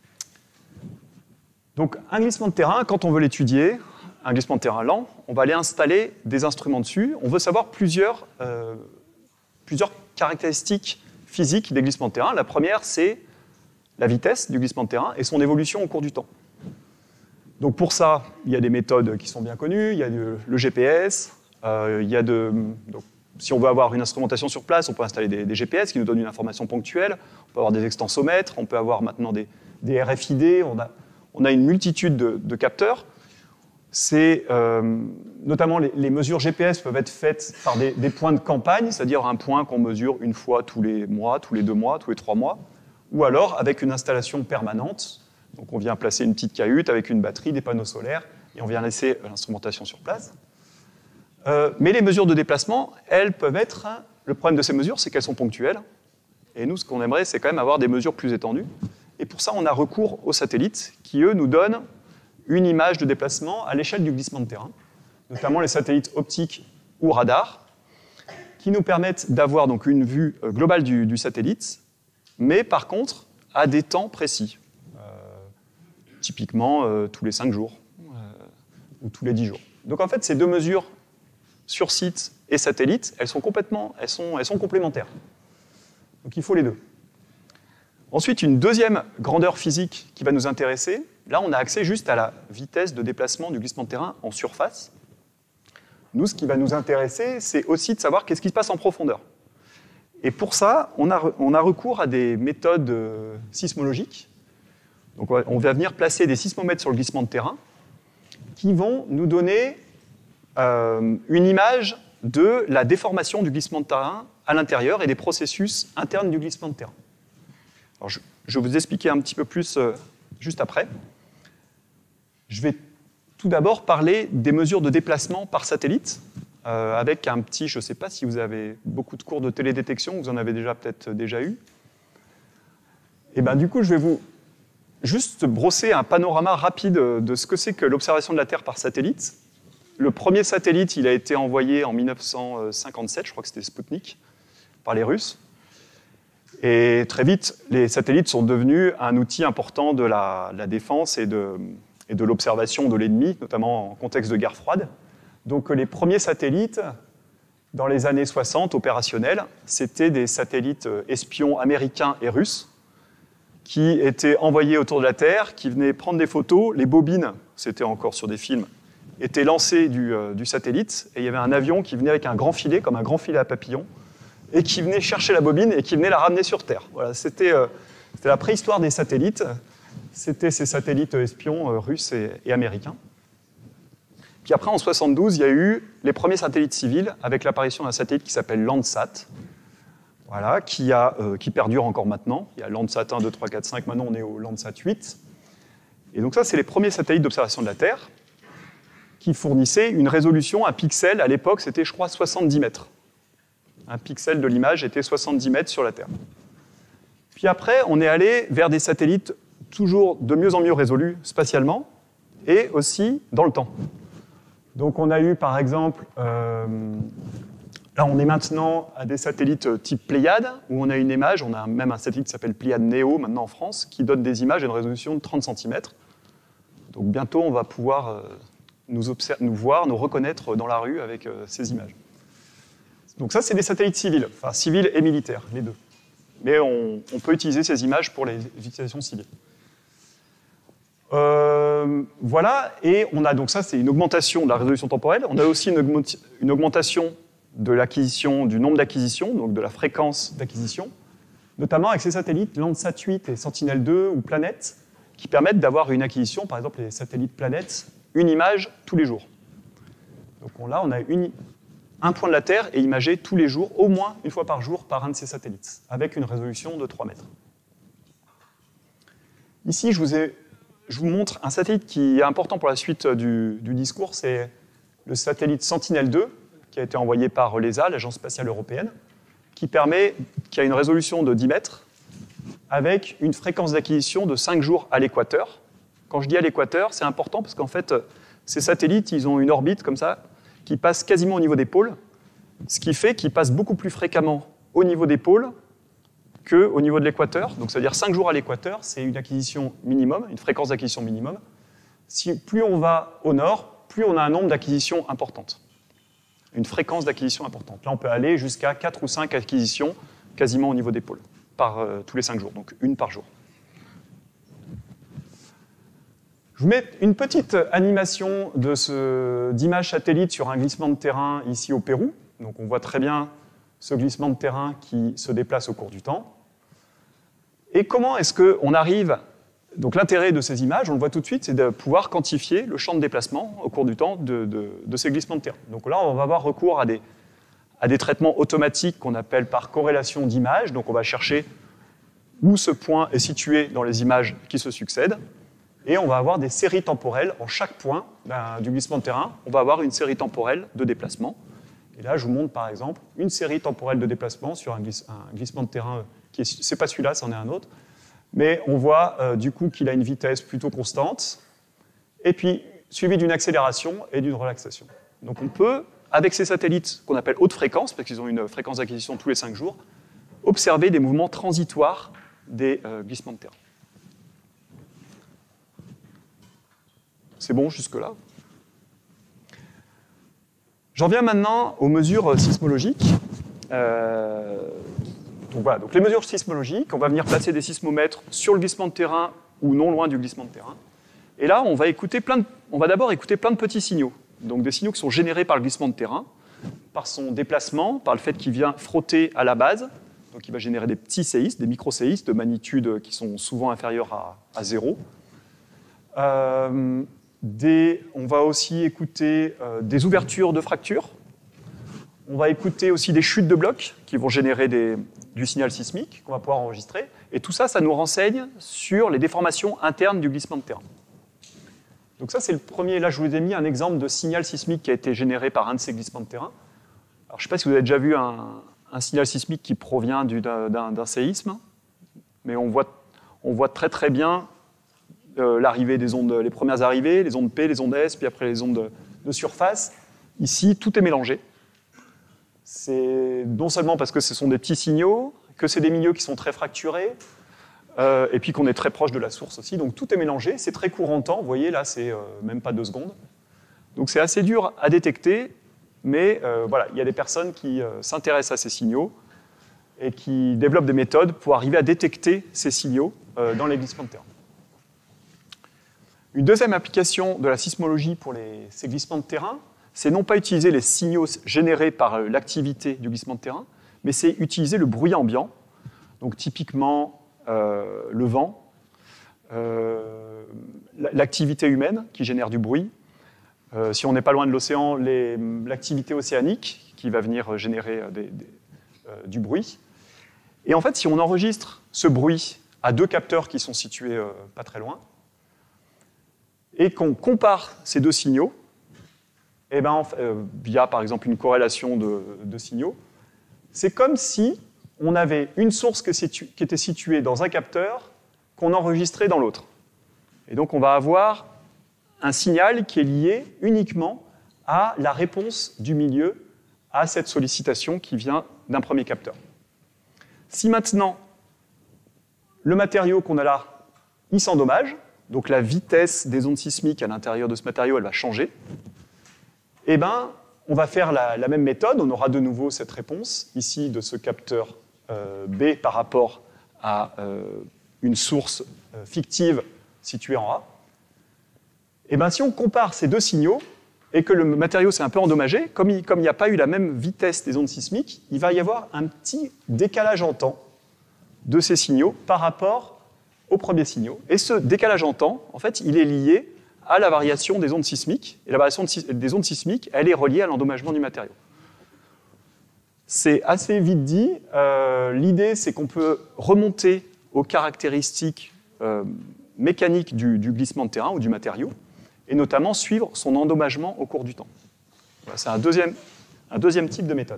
Donc un glissement de terrain, quand on veut l'étudier, un glissement de terrain lent, on va aller installer des instruments dessus. On veut savoir plusieurs, euh, plusieurs caractéristiques physiques des glissements de terrain. La première, c'est la vitesse du glissement de terrain et son évolution au cours du temps. Donc pour ça, il y a des méthodes qui sont bien connues. Il y a le, le G P S. Euh, il y a de, donc, si on veut avoir une instrumentation sur place, on peut installer des, des G P S qui nous donnent une information ponctuelle. On peut avoir des extensomètres. On peut avoir maintenant des, des R F I D. On a, on a une multitude de, de capteurs. C'est, euh, notamment les, les mesures G P S peuvent être faites par des, des points de campagne, c'est-à-dire un point qu'on mesure une fois tous les mois, tous les deux mois, tous les trois mois, ou alors avec une installation permanente. Donc on vient placer une petite cahute avec une batterie, des panneaux solaires, et on vient laisser l'instrumentation sur place. Euh, mais les mesures de déplacement, elles peuvent être... Le problème de ces mesures, c'est qu'elles sont ponctuelles. Et nous, ce qu'on aimerait, c'est quand même avoir des mesures plus étendues. Et pour ça, on a recours aux satellites, qui, eux, nous donnent une image de déplacement à l'échelle du glissement de terrain, notamment les satellites optiques ou radars, qui nous permettent d'avoir donc une vue globale du, du satellite, mais par contre, à des temps précis. Typiquement euh, tous les cinq jours euh, ou tous les dix jours. Donc en fait, ces deux mesures sur site et satellite, elles sont complètement, elles sont, elles sont complémentaires. Donc il faut les deux. Ensuite, une deuxième grandeur physique qui va nous intéresser. Là, on a accès juste à la vitesse de déplacement du glissement de terrain en surface. Nous, ce qui va nous intéresser, c'est aussi de savoir qu'est-ce qui se passe en profondeur. Et pour ça, on a, on a recours à des méthodes euh, sismologiques. Donc on va venir placer des sismomètres sur le glissement de terrain qui vont nous donner euh, une image de la déformation du glissement de terrain à l'intérieur et des processus internes du glissement de terrain. Alors je, je vais vous expliquer un petit peu plus euh, juste après. Je vais tout d'abord parler des mesures de déplacement par satellite euh, avec un petit, je ne sais pas si vous avez beaucoup de cours de télédétection, vous en avez déjà peut-être déjà eu. Et ben du coup, je vais vous juste brosser un panorama rapide de ce que c'est que l'observation de la Terre par satellite. Le premier satellite, il a été envoyé en mille neuf cent cinquante-sept, je crois que c'était Sputnik, par les Russes. Et très vite, les satellites sont devenus un outil important de la, la défense et de, et de l'observation de l'ennemi, notamment en contexte de guerre froide. Donc les premiers satellites, dans les années soixante, opérationnels, c'était des satellites espions américains et russes, qui étaient envoyés autour de la Terre, qui venaient prendre des photos. Les bobines, c'était encore sur des films, étaient lancées du, euh, du satellite, et il y avait un avion qui venait avec un grand filet, comme un grand filet à papillon, et qui venait chercher la bobine et qui venait la ramener sur Terre. Voilà, c'était, euh, c'était la préhistoire des satellites. C'était ces satellites espions euh, russes et, et américains. Puis après, en soixante-douze, il y a eu les premiers satellites civils, avec l'apparition d'un satellite qui s'appelle Landsat, voilà, qui, a, euh, qui perdure encore maintenant. Il y a Landsat un, deux, trois, quatre, cinq, maintenant on est au Landsat huit. Et donc ça, c'est les premiers satellites d'observation de la Terre. qui fournissait une résolution, un pixel, à l'époque, c'était, je crois, soixante-dix mètres. Un pixel de l'image était soixante-dix mètres sur la Terre. Puis après, on est allé vers des satellites toujours de mieux en mieux résolus spatialement, et aussi dans le temps. Donc on a eu, par exemple, euh, là on est maintenant à des satellites type Pléiade, où on a une image, on a même un satellite qui s'appelle Pléiade Néo, maintenant en France, qui donne des images à une résolution de trente centimètres. Donc bientôt, on va pouvoir euh, nous, nous voir, nous reconnaître dans la rue avec euh, ces images. Donc ça, c'est des satellites civils, enfin civils et militaires, les deux. Mais on, on peut utiliser ces images pour les utilisations civiles. Euh, voilà, et on a donc ça, c'est une augmentation de la résolution temporelle. On a aussi une, augment, une augmentation de l'acquisition, du nombre d'acquisitions, donc de la fréquence d'acquisition, notamment avec ces satellites Landsat huit et Sentinel deux ou Planète, qui permettent d'avoir une acquisition, par exemple les satellites Planète, une image tous les jours. Donc on, là, on a une, un point de la Terre et imagé tous les jours, au moins une fois par jour, par un de ces satellites, avec une résolution de trois mètres. Ici, je vous, ai, je vous montre un satellite qui est important pour la suite du, du discours, c'est le satellite Sentinel deux, qui a été envoyé par l'E S A, l'Agence spatiale européenne, qui, permet, qui a une résolution de dix mètres, avec une fréquence d'acquisition de cinq jours à l'équateur. Quand je dis à l'équateur, c'est important parce qu'en fait, ces satellites, ils ont une orbite comme ça, qui passe quasiment au niveau des pôles, ce qui fait qu'ils passent beaucoup plus fréquemment au niveau des pôles qu'au niveau de l'équateur. Donc, c'est-à-dire cinq jours à l'équateur, c'est une acquisition minimum, une fréquence d'acquisition minimum. Si, plus on va au nord, plus on a un nombre d'acquisitions importantes, une fréquence d'acquisition importante. Là, on peut aller jusqu'à quatre ou cinq acquisitions quasiment au niveau des pôles, par euh, tous les cinq jours, donc une par jour. Je vous mets une petite animation de ce, d'image satellite sur un glissement de terrain ici au Pérou. Donc on voit très bien ce glissement de terrain qui se déplace au cours du temps. Et comment est-ce qu'on arrive... Donc l'intérêt de ces images, on le voit tout de suite, c'est de pouvoir quantifier le champ de déplacement au cours du temps de, de, de ces glissements de terrain. Donc là, on va avoir recours à des, à des traitements automatiques qu'on appelle par corrélation d'images. Donc on va chercher où ce point est situé dans les images qui se succèdent. Et on va avoir des séries temporelles en chaque point ben, du glissement de terrain. On va avoir une série temporelle de déplacement. Et là, je vous montre par exemple une série temporelle de déplacement sur un, glisse, un glissement de terrain qui est, c'est pas celui-là, c'en est un autre. Mais on voit euh, du coup qu'il a une vitesse plutôt constante, et puis suivi d'une accélération et d'une relaxation. Donc on peut, avec ces satellites qu'on appelle haute fréquence, parce qu'ils ont une fréquence d'acquisition tous les cinq jours, observer des mouvements transitoires des euh, glissements de terrain. C'est bon jusque-là. J'en viens maintenant aux mesures sismologiques. Euh, donc voilà, donc les mesures sismologiques, on va venir placer des sismomètres sur le glissement de terrain ou non loin du glissement de terrain. Et là, on va, écouter plein de, on va d'abord écouter plein de petits signaux. Donc des signaux qui sont générés par le glissement de terrain, par son déplacement, par le fait qu'il vient frotter à la base. Donc il va générer des petits séismes, des micro-séismes de magnitude qui sont souvent inférieurs à, à zéro. Euh, Des, on va aussi écouter euh, des ouvertures de fractures. On va écouter aussi des chutes de blocs qui vont générer des, du signal sismique qu'on va pouvoir enregistrer. Et tout ça, ça nous renseigne sur les déformations internes du glissement de terrain. Donc ça, c'est le premier. Là, je vous ai mis un exemple de signal sismique qui a été généré par un de ces glissements de terrain. Alors, je ne sais pas si vous avez déjà vu un, un signal sismique qui provient du, d'un, d'un séisme, mais on voit, on voit très très bien Euh, l'arrivée des ondes, les premières arrivées, les ondes P, les ondes S, puis après les ondes de, de surface. Ici, tout est mélangé. C'est non seulement parce que ce sont des petits signaux, que c'est des milieux qui sont très fracturés, euh, et puis qu'on est très proche de la source aussi. Donc tout est mélangé, c'est très court en temps. Vous voyez, là, c'est euh, même pas deux secondes. Donc c'est assez dur à détecter, mais euh, voilà, il y a des personnes qui euh, s'intéressent à ces signaux et qui développent des méthodes pour arriver à détecter ces signaux euh, dans les glissements de terrain. Une deuxième application de la sismologie pour les, ces glissements de terrain, c'est non pas utiliser les signaux générés par l'activité du glissement de terrain, mais c'est utiliser le bruit ambiant, donc typiquement euh, le vent, euh, l'activité humaine qui génère du bruit. Euh, si on n'est pas loin de l'océan, les, l'activité océanique qui va venir générer des, des, euh, du bruit. Et en fait, si on enregistre ce bruit à deux capteurs qui sont situés euh, pas très loin, et qu'on compare ces deux signaux, eh ben, euh, via par exemple une corrélation de, de signaux, c'est comme si on avait une source que situ- qui était située dans un capteur qu'on enregistrait dans l'autre. Et donc on va avoir un signal qui est lié uniquement à la réponse du milieu à cette sollicitation qui vient d'un premier capteur. Si maintenant, le matériau qu'on a là, il s'endommage, donc la vitesse des ondes sismiques à l'intérieur de ce matériau, elle va changer, eh ben, on va faire la, la même méthode, on aura de nouveau cette réponse, ici, de ce capteur euh, B par rapport à euh, une source euh, fictive située en A. Eh ben, si on compare ces deux signaux, et que le matériau s'est un peu endommagé, comme il n'y a pas eu la même vitesse des ondes sismiques, il va y avoir un petit décalage en temps de ces signaux par rapport aux premiers signaux. Et ce décalage en temps, en fait, il est lié à la variation des ondes sismiques. Et la variation des ondes sismiques, elle est reliée à l'endommagement du matériau. C'est assez vite dit. Euh, l'idée, c'est qu'on peut remonter aux caractéristiques euh, mécaniques du, du glissement de terrain ou du matériau, et notamment suivre son endommagement au cours du temps. Voilà, c'est un deuxième, un deuxième type de méthode.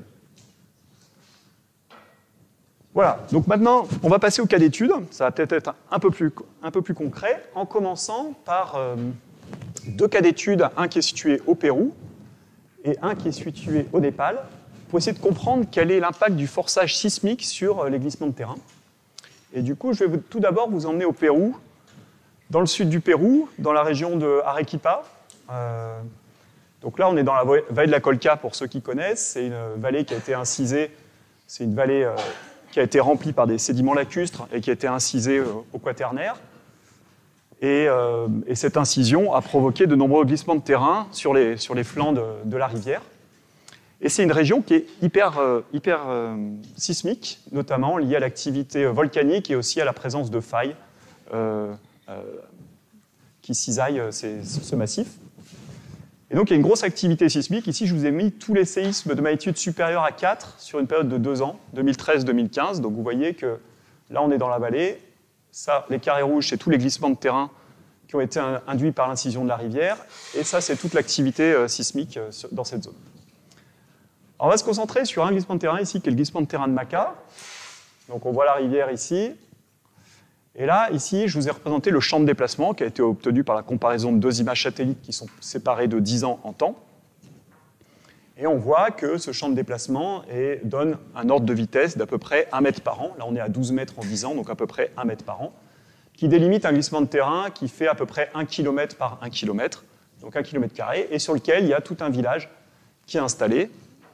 Voilà, donc maintenant, on va passer au cas d'étude. Ça va peut-être être un peu plus, un peu plus concret, en commençant par euh, deux cas d'étude, un qui est situé au Pérou et un qui est situé au Népal, pour essayer de comprendre quel est l'impact du forçage sismique sur les glissements de terrain. Et du coup, je vais vous, tout d'abord vous emmener au Pérou, dans le sud du Pérou, dans la région de Arequipa. Euh, donc là, on est dans la vallée de la Colca, pour ceux qui connaissent. C'est une vallée qui a été incisée, c'est une vallée euh, qui a été remplie par des sédiments lacustres et qui a été incisée euh, au Quaternaire. Et, euh, et cette incision a provoqué de nombreux glissements de terrain sur les, sur les flancs de, de la rivière. Et c'est une région qui est hyper, euh, hyper euh, sismique, notamment liée à l'activité volcanique et aussi à la présence de failles euh, euh, qui cisaillent ces, ce massif. Et donc il y a une grosse activité sismique. Ici, je vous ai mis tous les séismes de magnitude supérieure à quatre sur une période de deux ans, deux mille treize deux mille quinze. Donc vous voyez que là, on est dans la vallée. Ça, les carrés rouges, c'est tous les glissements de terrain qui ont été induits par l'incision de la rivière. Et ça, c'est toute l'activité euh, sismique euh, dans cette zone. Alors, on va se concentrer sur un glissement de terrain ici, qui est le glissement de terrain de Maca. Donc on voit la rivière ici. Et là, ici, je vous ai représenté le champ de déplacement qui a été obtenu par la comparaison de deux images satellites qui sont séparées de dix ans en temps. Et on voit que ce champ de déplacement est, donne un ordre de vitesse d'à peu près un mètre par an. Là, on est à douze mètres en dix ans, donc à peu près un mètre par an, qui délimite un glissement de terrain qui fait à peu près un kilomètre par un kilomètre, donc un kilomètre carré, et sur lequel il y a tout un village qui est installé.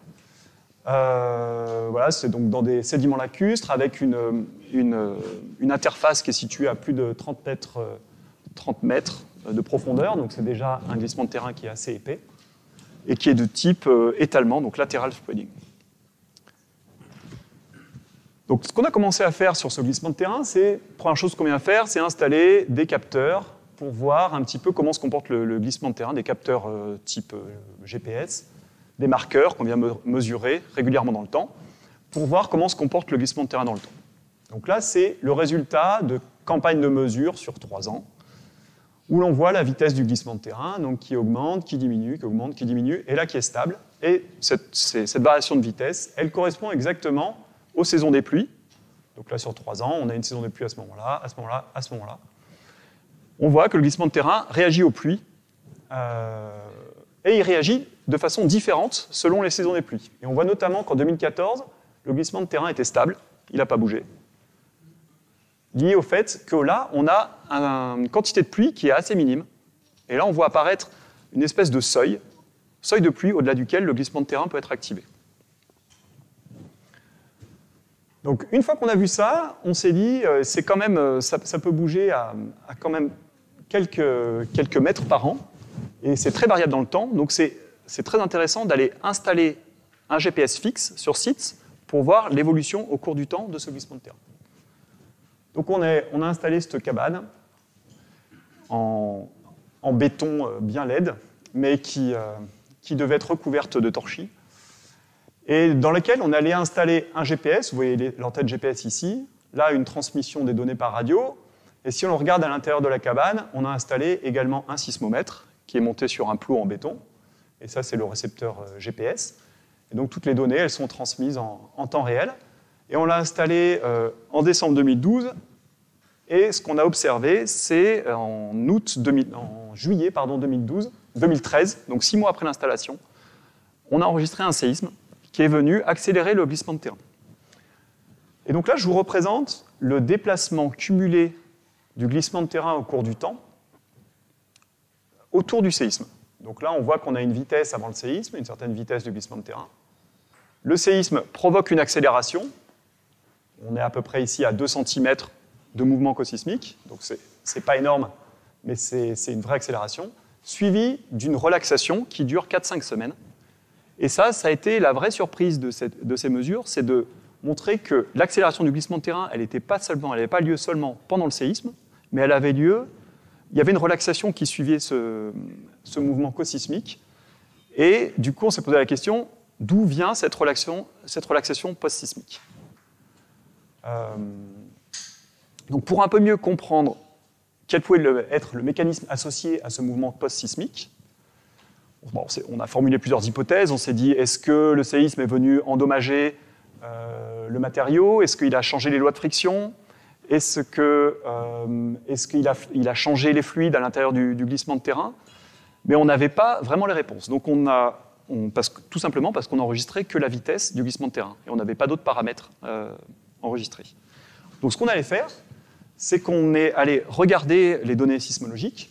Euh, voilà, c'est donc dans des sédiments lacustres avec une, une, une interface qui est située à plus de trente mètres, trente mètres de profondeur, donc c'est déjà un glissement de terrain qui est assez épais et qui est de type euh, étalement, donc lateral spreading. Donc ce qu'on a commencé à faire sur ce glissement de terrain, c'est, première chose qu'on vient faire, c'est installer des capteurs pour voir un petit peu comment se comporte le, le glissement de terrain, des capteurs euh, type euh, G P S, des marqueurs qu'on vient me mesurer régulièrement dans le temps, pour voir comment se comporte le glissement de terrain dans le temps. Donc là, c'est le résultat de campagnes de mesure sur trois ans, où l'on voit la vitesse du glissement de terrain, donc qui augmente, qui diminue, qui augmente, qui diminue, et là qui est stable. Et cette, cette variation de vitesse, elle correspond exactement aux saisons des pluies. Donc là, sur trois ans, on a une saison des pluies à ce moment-là, à ce moment-là, à ce moment-là. On voit que le glissement de terrain réagit aux pluies, euh, et il réagit de façon différente selon les saisons des pluies. Et on voit notamment qu'en deux mille quatorze, le glissement de terrain était stable, il n'a pas bougé, lié au fait que là, on a une quantité de pluie qui est assez minime. Et là, on voit apparaître une espèce de seuil, seuil de pluie au-delà duquel le glissement de terrain peut être activé. Donc, une fois qu'on a vu ça, on s'est dit, euh, c'est quand même, euh, ça, ça peut bouger à, à quand même quelques, quelques mètres par an, et c'est très variable dans le temps. Donc, c'est, c'est très intéressant d'aller installer un G P S fixe sur site pour voir l'évolution au cours du temps de ce glissement de terrain. Donc on, est, on a installé cette cabane en, en béton bien laide, mais qui, euh, qui devait être recouverte de torchis, et dans laquelle on allait installer un G P S, vous voyez l'antenne G P S ici, là une transmission des données par radio, et si on le regarde à l'intérieur de la cabane, on a installé également un sismomètre qui est monté sur un plot en béton, et ça, c'est le récepteur euh, G P S. Et donc, toutes les données, elles sont transmises en, en temps réel. Et on l'a installé euh, en décembre deux mille douze, et ce qu'on a observé, c'est en, août deux mille, en juillet pardon, deux mille douze, deux mille treize, donc six mois après l'installation, on a enregistré un séisme qui est venu accélérer le glissement de terrain. Et donc là, je vous représente le déplacement cumulé du glissement de terrain au cours du temps autour du séisme. Donc là, on voit qu'on a une vitesse avant le séisme, une certaine vitesse du glissement de terrain. Le séisme provoque une accélération. On est à peu près ici à deux centimètres de mouvement cosismique, donc ce n'est pas énorme, mais c'est une vraie accélération, suivie d'une relaxation qui dure quatre à cinq semaines. Et ça, ça a été la vraie surprise de, cette, de ces mesures, c'est de montrer que l'accélération du glissement de terrain, elle n'était pas seulement, elle n'avait pas lieu seulement pendant le séisme, mais elle avait lieu, il y avait une relaxation qui suivait ce, ce mouvement cosismique, et du coup, on s'est posé la question, d'où vient cette relaxation, cette relaxation post-sismique ? euh, Donc, pour un peu mieux comprendre quel pouvait être le mécanisme associé à ce mouvement post-sismique, bon, on a formulé plusieurs hypothèses. On s'est dit, est-ce que le séisme est venu endommager euh, le matériau? Est-ce qu'il a changé les lois de friction? Est-ce qu'il euh, est qu'il a, il a changé les fluides à l'intérieur du, du glissement de terrain? Mais on n'avait pas vraiment les réponses. Donc, on a, on, parce que, tout simplement parce qu'on n'enregistrait que la vitesse du glissement de terrain. Et on n'avait pas d'autres paramètres euh, enregistrés. Donc, ce qu'on allait faire, c'est qu'on est allé regarder les données sismologiques.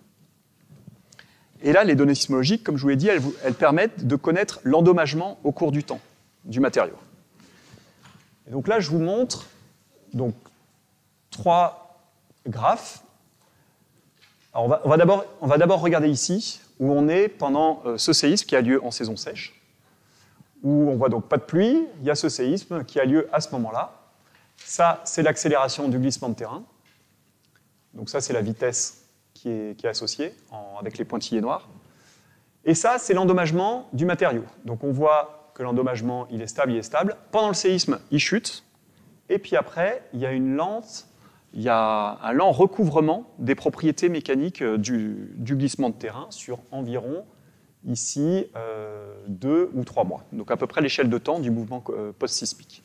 Et là, les données sismologiques, comme je vous l'ai dit, elles, elles permettent de connaître l'endommagement au cours du temps du matériau. Et donc là, je vous montre donc, trois graphes. Alors on va, on va d'abord, on va d'abord regarder ici, où on est pendant euh, ce séisme qui a lieu en saison sèche, où on voit donc pas de pluie, il y a ce séisme qui a lieu à ce moment-là. Ça, c'est l'accélération du glissement de terrain. Donc ça, c'est la vitesse qui est, qui est associée en, avec les pointillés noirs. Et ça, c'est l'endommagement du matériau. Donc on voit que l'endommagement, il est stable, il est stable. Pendant le séisme, il chute. Et puis après, il y a une lente, il y a un lent recouvrement des propriétés mécaniques du, du glissement de terrain sur environ, ici, euh, deux ou trois mois. Donc à peu près l'échelle de temps du mouvement euh, post-sismique.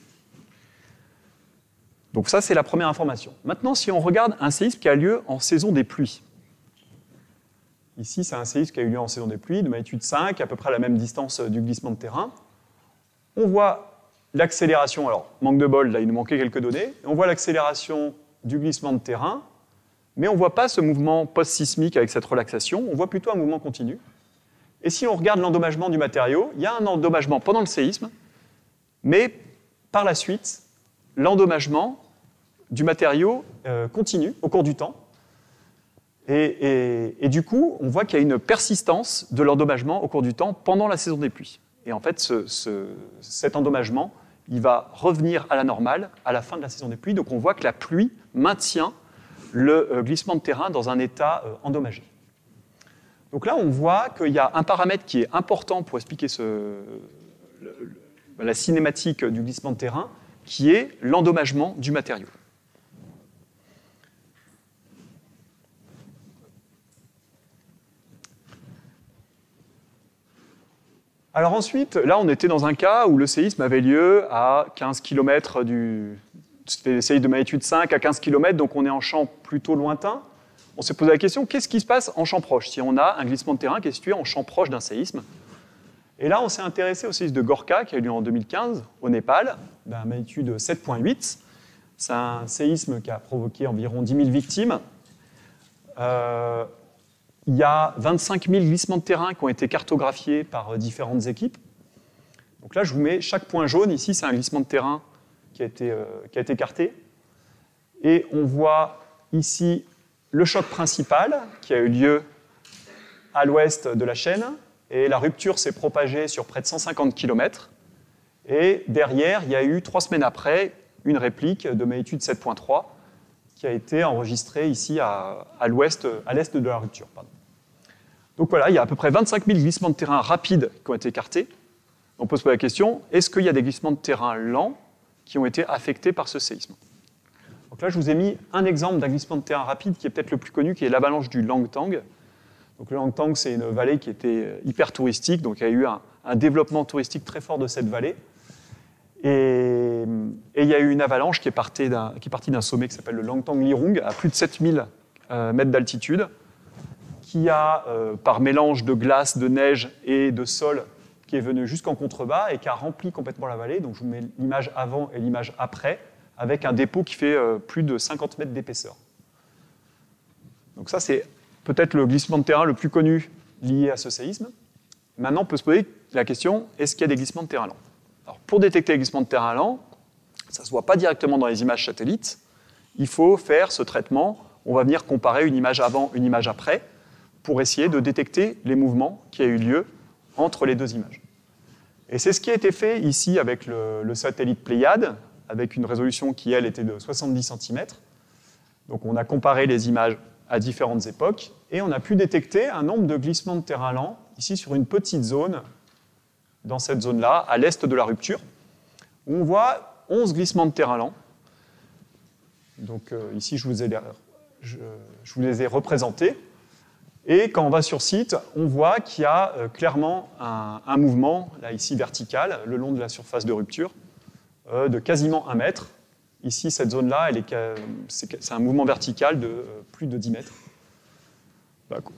Donc ça, c'est la première information. Maintenant, si on regarde un séisme qui a lieu en saison des pluies. Ici, c'est un séisme qui a eu lieu en saison des pluies, de magnitude cinq, à peu près à la même distance du glissement de terrain. On voit l'accélération, alors manque de bol, là il nous manquait quelques données, on voit l'accélération du glissement de terrain, mais on ne voit pas ce mouvement post-sismique avec cette relaxation, on voit plutôt un mouvement continu. Et si on regarde l'endommagement du matériau, il y a un endommagement pendant le séisme, mais par la suite, l'endommagement du matériau euh, continue au cours du temps. Et, et, et du coup, on voit qu'il y a une persistance de l'endommagement au cours du temps pendant la saison des pluies. Et en fait, ce, ce, cet endommagement, il va revenir à la normale à la fin de la saison des pluies. Donc on voit que la pluie maintient le euh, glissement de terrain dans un état euh, endommagé. Donc là, on voit qu'il y a un paramètre qui est important pour expliquer ce, le, le, la cinématique du glissement de terrain, qui est l'endommagement du matériau. Alors ensuite, là, on était dans un cas où le séisme avait lieu à quinze kilomètres du... C'était des séismes de magnitude cinq à quinze kilomètres, donc on est en champ plutôt lointain. On s'est posé la question, qu'est-ce qui se passe en champ proche, si on a un glissement de terrain qui est situé en champ proche d'un séisme? Et là, on s'est intéressé au séisme de Gorkha, qui a eu lieu en deux mille quinze, au Népal, d'un magnitude sept virgule huit. C'est un séisme qui a provoqué environ dix mille victimes. Euh, il y a vingt-cinq mille glissements de terrain qui ont été cartographiés par différentes équipes. Donc là, je vous mets chaque point jaune. Ici, c'est un glissement de terrain qui a été, euh, qui a été carté. Et on voit ici le choc principal qui a eu lieu à l'ouest de la chaîne. Et la rupture s'est propagée sur près de cent cinquante kilomètres. Et derrière, il y a eu, trois semaines après, une réplique de magnitude sept virgule trois qui a été enregistrée ici à, à l'ouest, à l'est de la rupture. Pardon. Donc voilà, il y a à peu près vingt-cinq mille glissements de terrain rapides qui ont été écartés. On peut se poser la question, est-ce qu'il y a des glissements de terrain lents qui ont été affectés par ce séisme? Donc là, je vous ai mis un exemple d'un glissement de terrain rapide qui est peut-être le plus connu, qui est l'avalanche du Langtang. Donc le Langtang, c'est une vallée qui était hyper touristique, donc il y a eu un, un développement touristique très fort de cette vallée. Et, et il y a eu une avalanche qui est partie d'un, qui est partie d'un sommet qui s'appelle le Langtang Lirung, à plus de sept mille euh, mètres d'altitude, qui a, euh, par mélange de glace, de neige et de sol, qui est venu jusqu'en contrebas et qui a rempli complètement la vallée. Donc je vous mets l'image avant et l'image après, avec un dépôt qui fait euh, plus de cinquante mètres d'épaisseur. Donc ça, c'est peut-être le glissement de terrain le plus connu lié à ce séisme. Maintenant, on peut se poser la question, est-ce qu'il y a des glissements de terrain lents ? Alors, pour détecter les glissements de terrain lents, ça ne se voit pas directement dans les images satellites. Il faut faire ce traitement. On va venir comparer une image avant, une image après, pour essayer de détecter les mouvements qui ont eu lieu entre les deux images. Et c'est ce qui a été fait ici avec le, le satellite Pléiade, avec une résolution qui, elle, était de soixante-dix centimètres. Donc on a comparé les images à différentes époques, et on a pu détecter un nombre de glissements de terrain lents, ici sur une petite zone, dans cette zone-là, à l'est de la rupture, où on voit onze glissements de terrain lents. Donc euh, ici, je vous, ai, je, je vous les ai représentés. Et quand on va sur site, on voit qu'il y a euh, clairement un, un mouvement, là ici vertical, le long de la surface de rupture, euh, de quasiment un mètre. Ici, cette zone-là, c'est, c'est un mouvement vertical de euh, plus de dix mètres. D'accord.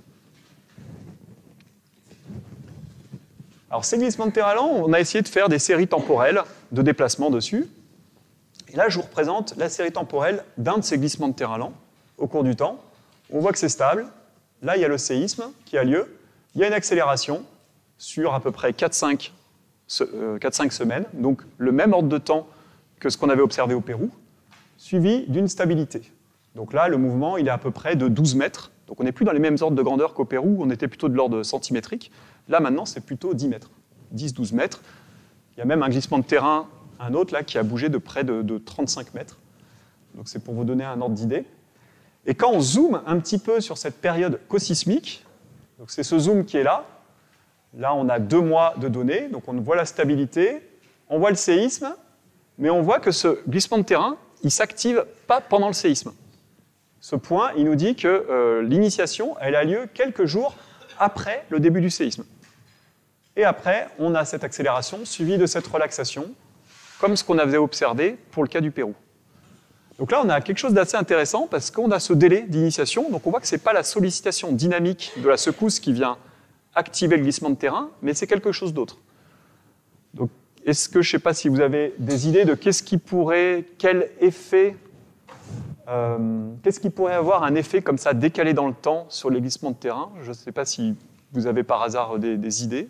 Alors, ces glissements de terrain lents, on a essayé de faire des séries temporelles de déplacement dessus. Et là, je vous représente la série temporelle d'un de ces glissements de terrain lents au cours du temps. On voit que c'est stable. Là, il y a le séisme qui a lieu. Il y a une accélération sur à peu près quatre à cinq semaines, donc le même ordre de temps que ce qu'on avait observé au Pérou, suivi d'une stabilité. Donc là, le mouvement, il est à peu près de douze mètres. Donc on n'est plus dans les mêmes ordres de grandeur qu'au Pérou, on était plutôt de l'ordre centimétrique. Là, maintenant, c'est plutôt dix mètres, dix à douze mètres. Il y a même un glissement de terrain, un autre, là, qui a bougé de près de, de trente-cinq mètres. Donc c'est pour vous donner un ordre d'idée. Et quand on zoome un petit peu sur cette période cosismique, donc c'est ce zoom qui est là, là on a deux mois de données, donc on voit la stabilité, on voit le séisme, mais on voit que ce glissement de terrain, il ne s'active pas pendant le séisme. Ce point, il nous dit que euh, l'initiation, elle a lieu quelques jours après le début du séisme. Et après, on a cette accélération suivie de cette relaxation, comme ce qu'on avait observé pour le cas du Pérou. Donc là, on a quelque chose d'assez intéressant parce qu'on a ce délai d'initiation. Donc on voit que ce n'est pas la sollicitation dynamique de la secousse qui vient activer le glissement de terrain, mais c'est quelque chose d'autre. Donc, est-ce que, je ne sais pas si vous avez des idées de qu'est-ce qui pourrait, quel effet, euh, qu'est-ce qui pourrait avoir un effet comme ça décalé dans le temps sur les glissements de terrain? Je ne sais pas si vous avez par hasard des, des idées.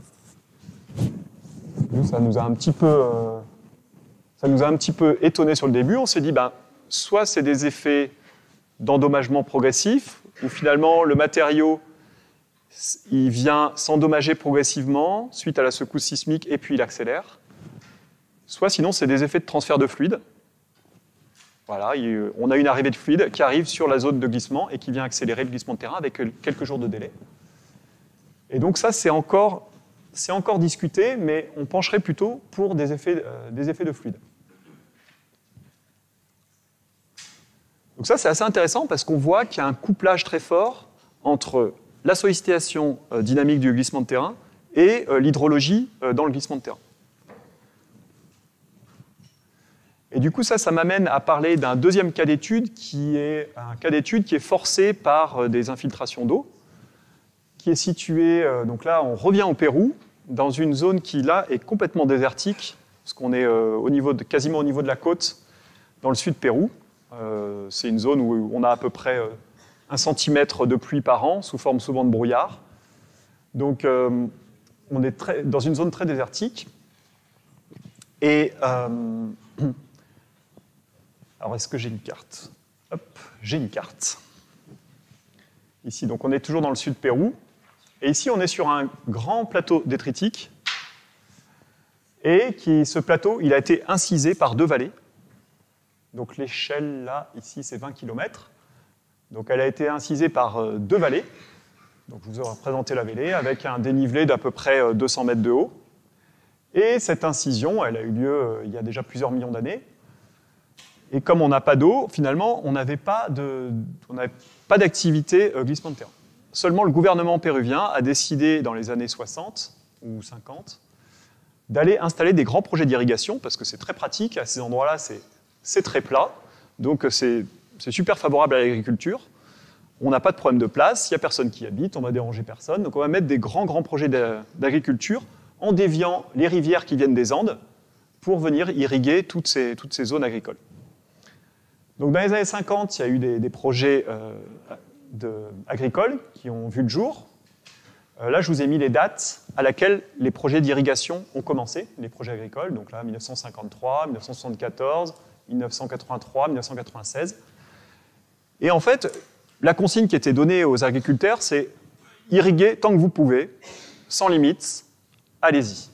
Nous, ça nous a un petit peu... Euh, Ça nous a un petit peu étonné sur le début. On s'est dit, ben, soit c'est des effets d'endommagement progressif, où finalement le matériau il vient s'endommager progressivement suite à la secousse sismique et puis il accélère. Soit sinon c'est des effets de transfert de fluide. Voilà, on a une arrivée de fluide qui arrive sur la zone de glissement et qui vient accélérer le glissement de terrain avec quelques jours de délai. Et donc ça, c'est encore, c'est encore discuté, mais on pencherait plutôt pour des effets, euh, des effets de fluide. Donc ça, c'est assez intéressant parce qu'on voit qu'il y a un couplage très fort entre la sollicitation euh, dynamique du glissement de terrain et euh, l'hydrologie euh, dans le glissement de terrain. Et du coup, ça, ça m'amène à parler d'un deuxième cas d'étude qui est un cas d'étude qui est forcé par euh, des infiltrations d'eau, qui est situé, euh, donc là, on revient au Pérou, dans une zone qui, là, est complètement désertique, parce qu'on est euh, au niveau de, quasiment au niveau de la côte, dans le sud Pérou. Euh, c'est une zone où on a à peu près euh, un centimètre de pluie par an, sous forme souvent de brouillard. Donc, euh, on est très, dans une zone très désertique. Et, euh, alors, est-ce que j'ai une carte? Hop, j'ai une carte. Ici, donc on est toujours dans le sud Pérou. Et ici, on est sur un grand plateau détritique. Et qui, ce plateau, il a été incisé par deux vallées. Donc l'échelle, là, ici, c'est vingt kilomètres. Donc elle a été incisée par euh, deux vallées. Donc je vous ai représenté la vallée avec un dénivelé d'à peu près euh, deux cents mètres de haut. Et cette incision, elle a eu lieu euh, il y a déjà plusieurs millions d'années. Et comme on n'a pas d'eau, finalement, on n'avait pas de, on n'avait pas d'activité euh, glissement de terrain. seulement le gouvernement péruvien a décidé dans les années soixante ou cinquante d'aller installer des grands projets d'irrigation, parce que c'est très pratique, à ces endroits-là, c'est très plat, donc c'est super favorable à l'agriculture. On n'a pas de problème de place, il n'y a personne qui y habite, on ne va déranger personne, donc on va mettre des grands, grands projets d'agriculture en déviant les rivières qui viennent des Andes pour venir irriguer toutes ces, toutes ces zones agricoles. Donc dans les années cinquante, il y a eu des, des projets euh, de, agricoles qui ont vu le jour. Euh, là, je vous ai mis les dates à laquelle les projets d'irrigation ont commencé, les projets agricoles. Donc là, mille neuf cent cinquante-trois, mille neuf cent soixante-quatorze, mille neuf cent quatre-vingt-trois, mille neuf cent quatre-vingt-seize. Et en fait, la consigne qui était donnée aux agriculteurs, c'est irriguer tant que vous pouvez, sans limite, allez-y.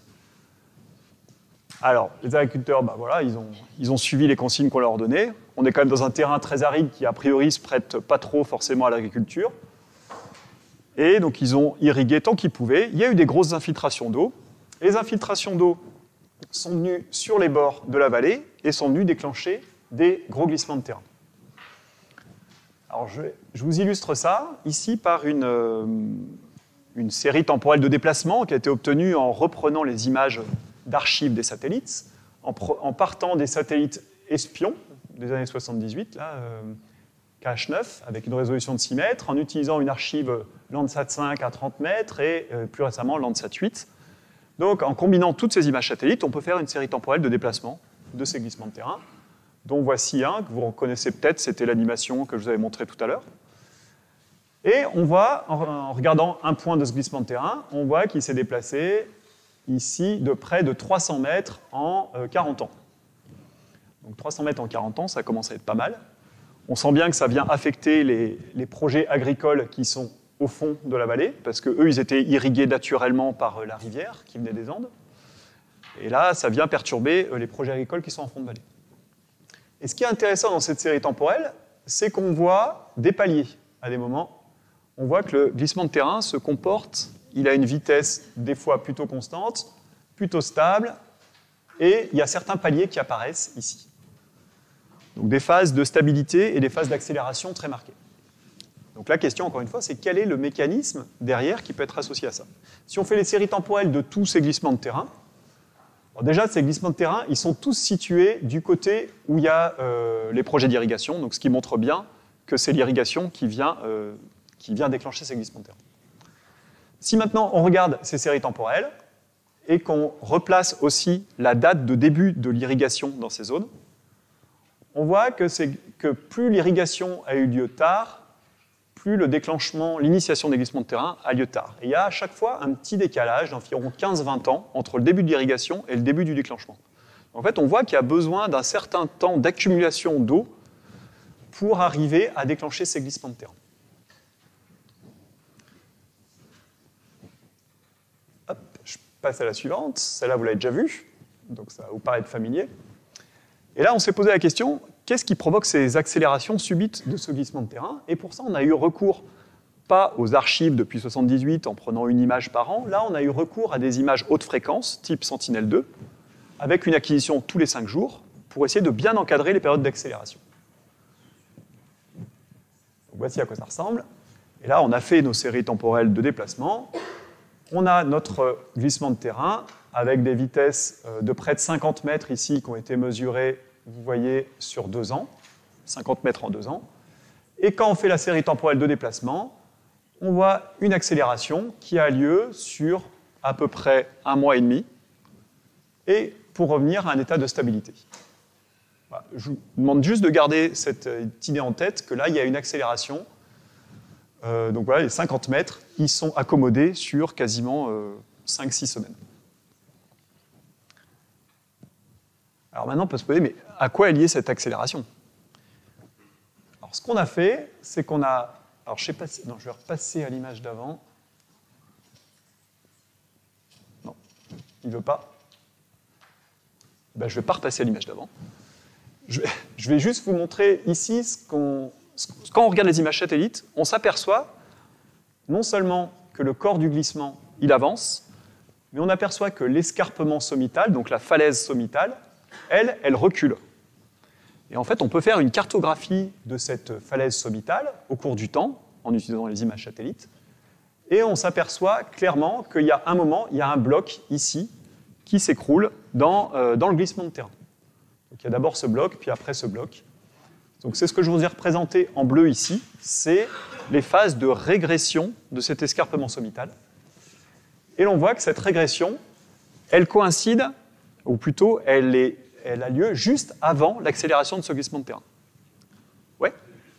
Alors, les agriculteurs, bah voilà, ils, ont, ils ont suivi les consignes qu'on leur donnait. On est quand même dans un terrain très aride qui, a priori, se prête pas trop forcément à l'agriculture. Et donc, ils ont irrigué tant qu'ils pouvaient. Il y a eu des grosses infiltrations d'eau. Les infiltrations d'eau sont venues sur les bords de la vallée et sont venues déclencher des gros glissements de terrain. Alors, je, je vous illustre ça ici par une, euh, une série temporelle de déplacement qui a été obtenue en reprenant les images d'archives des satellites, en, en partant des satellites espions des années soixante-dix-huit, là, euh, K H neuf, avec une résolution de six mètres, en utilisant une archive Landsat cinq à trente mètres et euh, plus récemment Landsat huit. Donc, en combinant toutes ces images satellites, on peut faire une série temporelle de déplacement de ces glissements de terrain, dont voici un que vous reconnaissez peut-être, c'était l'animation que je vous avais montrée tout à l'heure. Et on voit, en regardant un point de ce glissement de terrain, on voit qu'il s'est déplacé ici de près de trois cents mètres en quarante ans. Donc trois cents mètres en quarante ans, ça commence à être pas mal. On sent bien que ça vient affecter les, les projets agricoles qui sont au fond de la vallée, parce qu'eux, ils étaient irrigués naturellement par la rivière qui venait des Andes. Et là, ça vient perturber les projets agricoles qui sont en fond de vallée. Et ce qui est intéressant dans cette série temporelle, c'est qu'on voit des paliers à des moments. On voit que le glissement de terrain se comporte, il a une vitesse des fois plutôt constante, plutôt stable, et il y a certains paliers qui apparaissent ici. Donc des phases de stabilité et des phases d'accélération très marquées. Donc la question, encore une fois, c'est quel est le mécanisme derrière qui peut être associé à ça. Si on fait les séries temporelles de tous ces glissements de terrain, alors déjà, ces glissements de terrain, ils sont tous situés du côté où il y a euh, les projets d'irrigation, donc ce qui montre bien que c'est l'irrigation qui vient, euh, qui vient déclencher ces glissements de terrain. Si maintenant on regarde ces séries temporelles et qu'on replace aussi la date de début de l'irrigation dans ces zones, on voit que, que plus l'irrigation a eu lieu tard, plus le déclenchement, l'initiation des glissements de terrain a lieu tard. Et il y a à chaque fois un petit décalage d'environ quinze à vingt ans entre le début de l'irrigation et le début du déclenchement. En fait, on voit qu'il y a besoin d'un certain temps d'accumulation d'eau pour arriver à déclencher ces glissements de terrain. Hop, je passe à la suivante. Celle-là, vous l'avez déjà vue, donc ça va vous paraître familier. Et là, on s'est posé la question, qu'est-ce qui provoque ces accélérations subites de ce glissement de terrain? Et pour ça, on a eu recours, pas aux archives depuis mille neuf cent soixante-dix-huit en prenant une image par an, là, on a eu recours à des images haute fréquence, type Sentinelle deux, avec une acquisition tous les cinq jours, pour essayer de bien encadrer les périodes d'accélération. Voici à quoi ça ressemble. Et là, on a fait nos séries temporelles de déplacement. On a notre glissement de terrain avec des vitesses de près de cinquante mètres ici qui ont été mesurées, vous voyez, sur deux ans, cinquante mètres en deux ans. Et quand on fait la série temporelle de déplacement, on voit une accélération qui a lieu sur à peu près un mois et demi, et pour revenir à un état de stabilité. Voilà. Je vous demande juste de garder cette idée en tête, que là, il y a une accélération. Euh, donc voilà, les cinquante mètres, ils sont accommodés sur quasiment euh, cinq à six semaines. Alors maintenant, on peut se poser, mais à quoi est liée cette accélération? Alors ce qu'on a fait, c'est qu'on a... Alors je sais pas si... Non, je vais repasser à l'image d'avant. Non, il ne veut pas. Ben, je ne vais pas repasser à l'image d'avant. Je, je vais juste vous montrer ici ce qu'on... Quand on regarde les images satellites, on s'aperçoit non seulement que le corps du glissement, il avance, mais on aperçoit que l'escarpement sommital, donc la falaise sommitale, elle, elle recule. Et en fait, on peut faire une cartographie de cette falaise sommitale au cours du temps, en utilisant les images satellites, Et on s'aperçoit clairement qu'il y a un moment, il y a un bloc ici qui s'écroule dans, euh, dans le glissement de terrain. Donc il y a d'abord ce bloc, puis après ce bloc. Donc c'est ce que je vous ai représenté en bleu ici, c'est les phases de régression de cet escarpement sommital. Et l'on voit que cette régression, elle coïncide, ou plutôt elle, est, elle a lieu juste avant l'accélération de ce glissement de terrain. Ouais.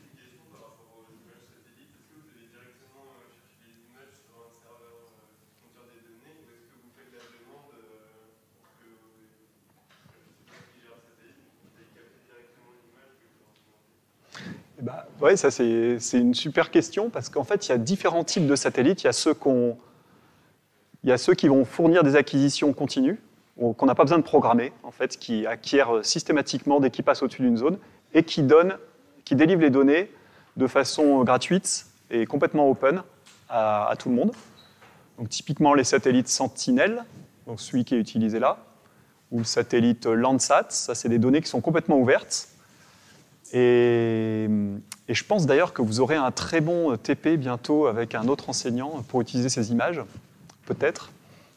Bah, ouais, ça c'est une super question parce qu'en fait, il y a différents types de satellites. Il y a ceux, qu'on, il y a ceux qui vont fournir des acquisitions continues, qu'on n'a pas besoin de programmer, en fait, qui acquièrent systématiquement dès qu'ils passent au-dessus d'une zone et qui, donnent, qui délivrent les données de façon gratuite et complètement open à, à tout le monde. Donc, typiquement, les satellites Sentinel, donc celui qui est utilisé là, ou le satellite Landsat, ça c'est des données qui sont complètement ouvertes. Et, et je pense d'ailleurs que vous aurez un très bon T P bientôt avec un autre enseignant pour utiliser ces images, peut-être.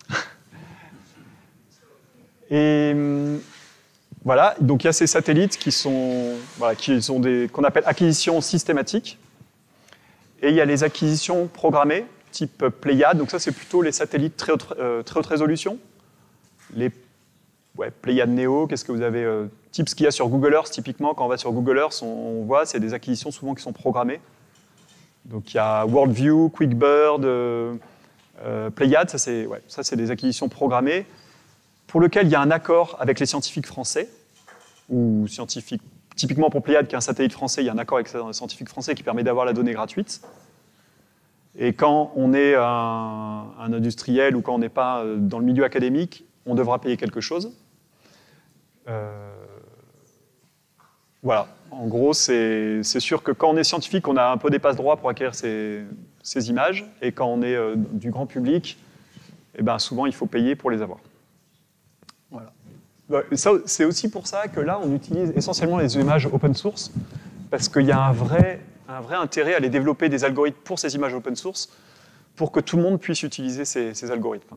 Et voilà, donc il y a ces satellites qui sont, voilà, qui sont des, qu'on appelle acquisitions systématiques. Et il y a les acquisitions programmées, type Pléiade. Donc ça, c'est plutôt les satellites très haute, euh, très haute résolution. Les ouais, Pléiade Neo, qu'est-ce que vous avez euh, type ce qu'il y a sur Google Earth, typiquement, quand on va sur Google Earth, on, on voit, c'est des acquisitions souvent qui sont programmées. Donc il y a WorldView, QuickBird, euh, euh, Pléiade, ça c'est ouais, des acquisitions programmées, pour lesquelles il y a un accord avec les scientifiques français, ou scientifiques, typiquement pour Pléiade, qui est un satellite français, il y a un accord avec les scientifiques français qui permet d'avoir la donnée gratuite. Et quand on est un, un industriel ou quand on n'est pas dans le milieu académique, on devra payer quelque chose. Euh, voilà, en gros, c'est sûr que quand on est scientifique, on a un peu des passe-droits pour acquérir ces, ces images, et quand on est euh, du grand public, eh ben, souvent il faut payer pour les avoir. Voilà. C'est aussi pour ça que là, on utilise essentiellement les images open source, parce qu'il y a un vrai, un vrai intérêt à aller développer des algorithmes pour ces images open source, pour que tout le monde puisse utiliser ces, ces algorithmes.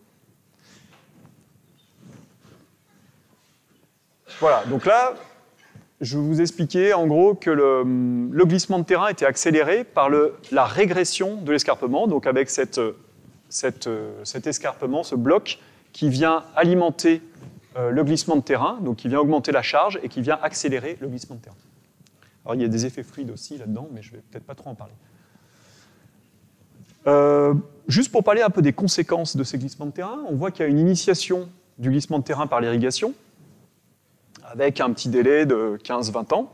Voilà, donc là, je vous expliquais en gros que le, le glissement de terrain était accéléré par le, la régression de l'escarpement, donc avec cette, cette, cet escarpement, ce bloc qui vient alimenter euh, le glissement de terrain, donc qui vient augmenter la charge et qui vient accélérer le glissement de terrain. Alors il y a des effets fluides aussi là-dedans, mais je ne vais peut-être pas trop en parler. Euh, juste pour parler un peu des conséquences de ces glissements de terrain, on voit qu'il y a une initiation du glissement de terrain par l'irrigation, avec un petit délai de quinze à vingt ans,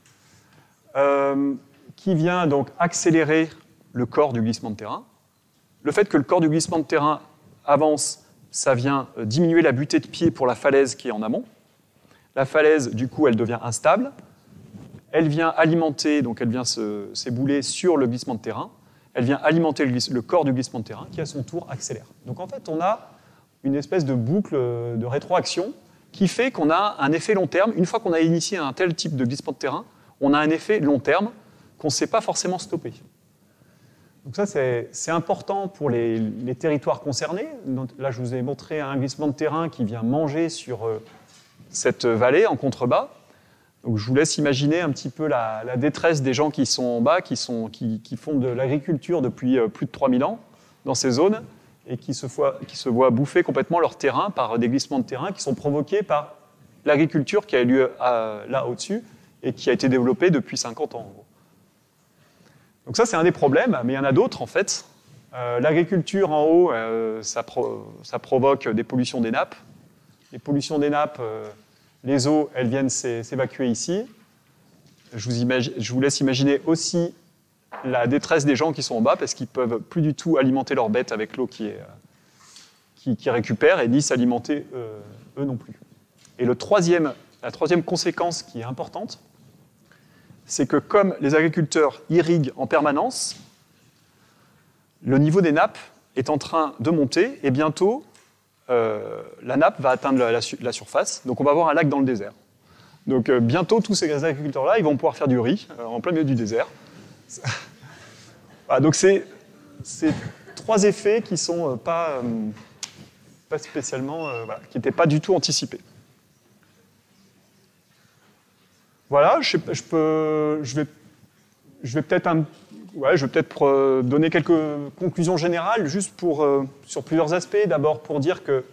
euh, qui vient donc accélérer le corps du glissement de terrain. Le fait que le corps du glissement de terrain avance, ça vient diminuer la butée de pied pour la falaise qui est en amont. La falaise, du coup, elle devient instable. Elle vient alimenter, donc elle vient s'ébouler sur le glissement de terrain. Elle vient alimenter le, le corps du glissement de terrain, qui à son tour accélère. Donc en fait, on a une espèce de boucle de rétroaction qui fait qu'on a un effet long terme. Une fois qu'on a initié un tel type de glissement de terrain, on a un effet long terme qu'on ne sait pas forcément stopper. Donc ça, c'est important pour les, les territoires concernés. Donc là, je vous ai montré un glissement de terrain qui vient manger sur euh, cette vallée en contrebas. Donc je vous laisse imaginer un petit peu la, la détresse des gens qui sont en bas, qui, sont, qui, qui font de l'agriculture depuis euh, plus de trois mille ans dans ces zones, et qui se, voient, qui se voient bouffer complètement leur terrain par des glissements de terrain qui sont provoqués par l'agriculture qui a eu lieu à, là au-dessus et qui a été développée depuis cinquante ans. En gros. Donc ça, c'est un des problèmes, mais il y en a d'autres en fait. Euh, l'agriculture en haut, euh, ça, pro, ça provoque des pollutions des nappes. Les pollutions des nappes, euh, les eaux, elles viennent s'évacuer ici. Je vous, imagine, je vous laisse imaginer aussi la détresse des gens qui sont en bas, parce qu'ils ne peuvent plus du tout alimenter leurs bêtes avec l'eau qui, qui, qui récupère, et ni s'alimenter euh, eux non plus. Et le troisième, la troisième conséquence qui est importante, c'est que comme les agriculteurs irriguent en permanence, le niveau des nappes est en train de monter, et bientôt, euh, la nappe va atteindre la, la, la surface, donc on va avoir un lac dans le désert. Donc euh, bientôt, tous ces agriculteurs-là, ils vont pouvoir faire du riz euh, en plein milieu du désert. Voilà, donc c'est trois effets qui sont euh, pas, euh, pas spécialement, euh, voilà, qui n'étaient pas du tout anticipés. Voilà, je, je, peux, je vais, je vais peut-être un, ouais, je vais peut-être euh, donner quelques conclusions générales, juste pour, euh, sur plusieurs aspects. D'abord pour dire que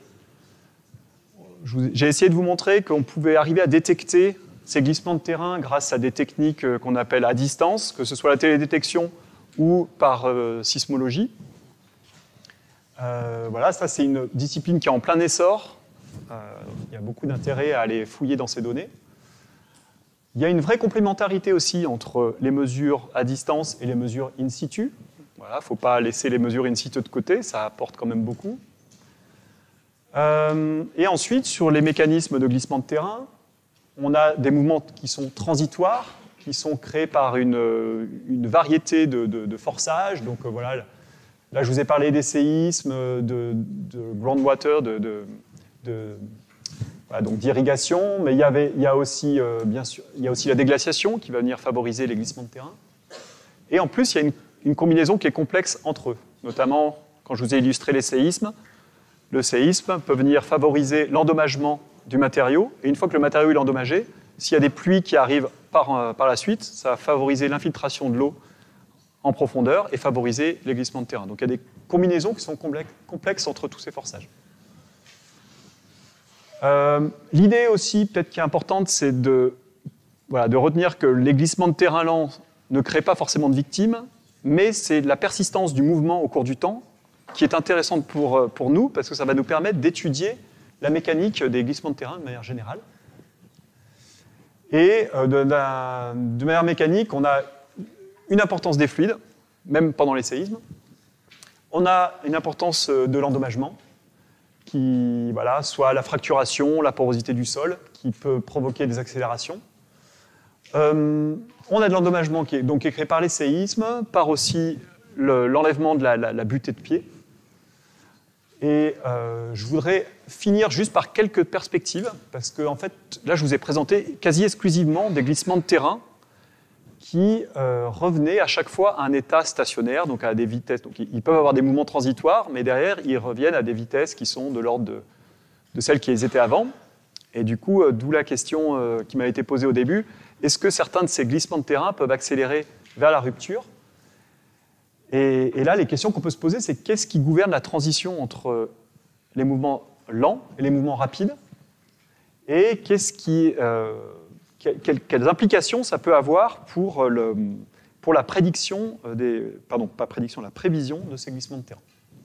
j'ai essayé de vous montrer qu'on pouvait arriver à détecter ces glissements de terrain grâce à des techniques euh, qu'on appelle à distance, que ce soit la télédétection ou par euh, sismologie. Euh, voilà, ça c'est une discipline qui est en plein essor. Euh, il y a beaucoup d'intérêt à aller fouiller dans ces données. Il y a une vraie complémentarité aussi entre les mesures à distance et les mesures in situ. Voilà, il ne faut pas laisser les mesures in situ de côté, ça apporte quand même beaucoup. Euh, et ensuite, sur les mécanismes de glissement de terrain, on a des mouvements qui sont transitoires, qui sont créés par une, une variété de, de, de forçages. Donc euh, voilà, là je vous ai parlé des séismes, de, de groundwater, de, de, de Voilà, donc d'irrigation, mais il y, avait, il, y a aussi, euh, bien sûr, il y a aussi la déglaciation qui va venir favoriser les glissements de terrain. Et en plus, il y a une, une combinaison qui est complexe entre eux, notamment quand je vous ai illustré les séismes. Le séisme peut venir favoriser l'endommagement du matériau, et une fois que le matériau est endommagé, s'il y a des pluies qui arrivent par, euh, par la suite, ça va favoriser l'infiltration de l'eau en profondeur et favoriser les glissements de terrain. Donc il y a des combinaisons qui sont complexes entre tous ces forçages. Euh, L'idée aussi, peut-être qui est importante, c'est de, voilà, de retenir que les glissements de terrain lents ne créent pas forcément de victimes, mais c'est la persistance du mouvement au cours du temps qui est intéressante pour, pour nous, parce que ça va nous permettre d'étudier la mécanique des glissements de terrain de manière générale. Et euh, de, de, de manière mécanique, on a une importance des fluides, même pendant les séismes. On a une importance de l'endommagement, qui, voilà, soit la fracturation, la porosité du sol, qui peut provoquer des accélérations. Euh, on a de l'endommagement qui est, donc, qui est créé par les séismes, par aussi le, l'enlèvement de la, la, la butée de pied. Et euh, je voudrais finir juste par quelques perspectives, parce que en fait, là, je vous ai présenté quasi exclusivement des glissements de terrain qui euh, revenaient à chaque fois à un état stationnaire, donc à des vitesses. Donc, ils peuvent avoir des mouvements transitoires, mais derrière, ils reviennent à des vitesses qui sont de l'ordre de, de celles qui étaient avant. Et du coup, euh, d'où la question euh, qui m'a été posée au début, est-ce que certains de ces glissements de terrain peuvent accélérer vers la rupture ? et, et là, les questions qu'on peut se poser, c'est qu'est-ce qui gouverne la transition entre les mouvements lents et les mouvements rapides ? Et qu'est-ce qui... Euh, Quelles, quelles implications ça peut avoir pour, le, pour la prédiction des, pardon, pas prédiction, la prévision de ces glissements de terrain.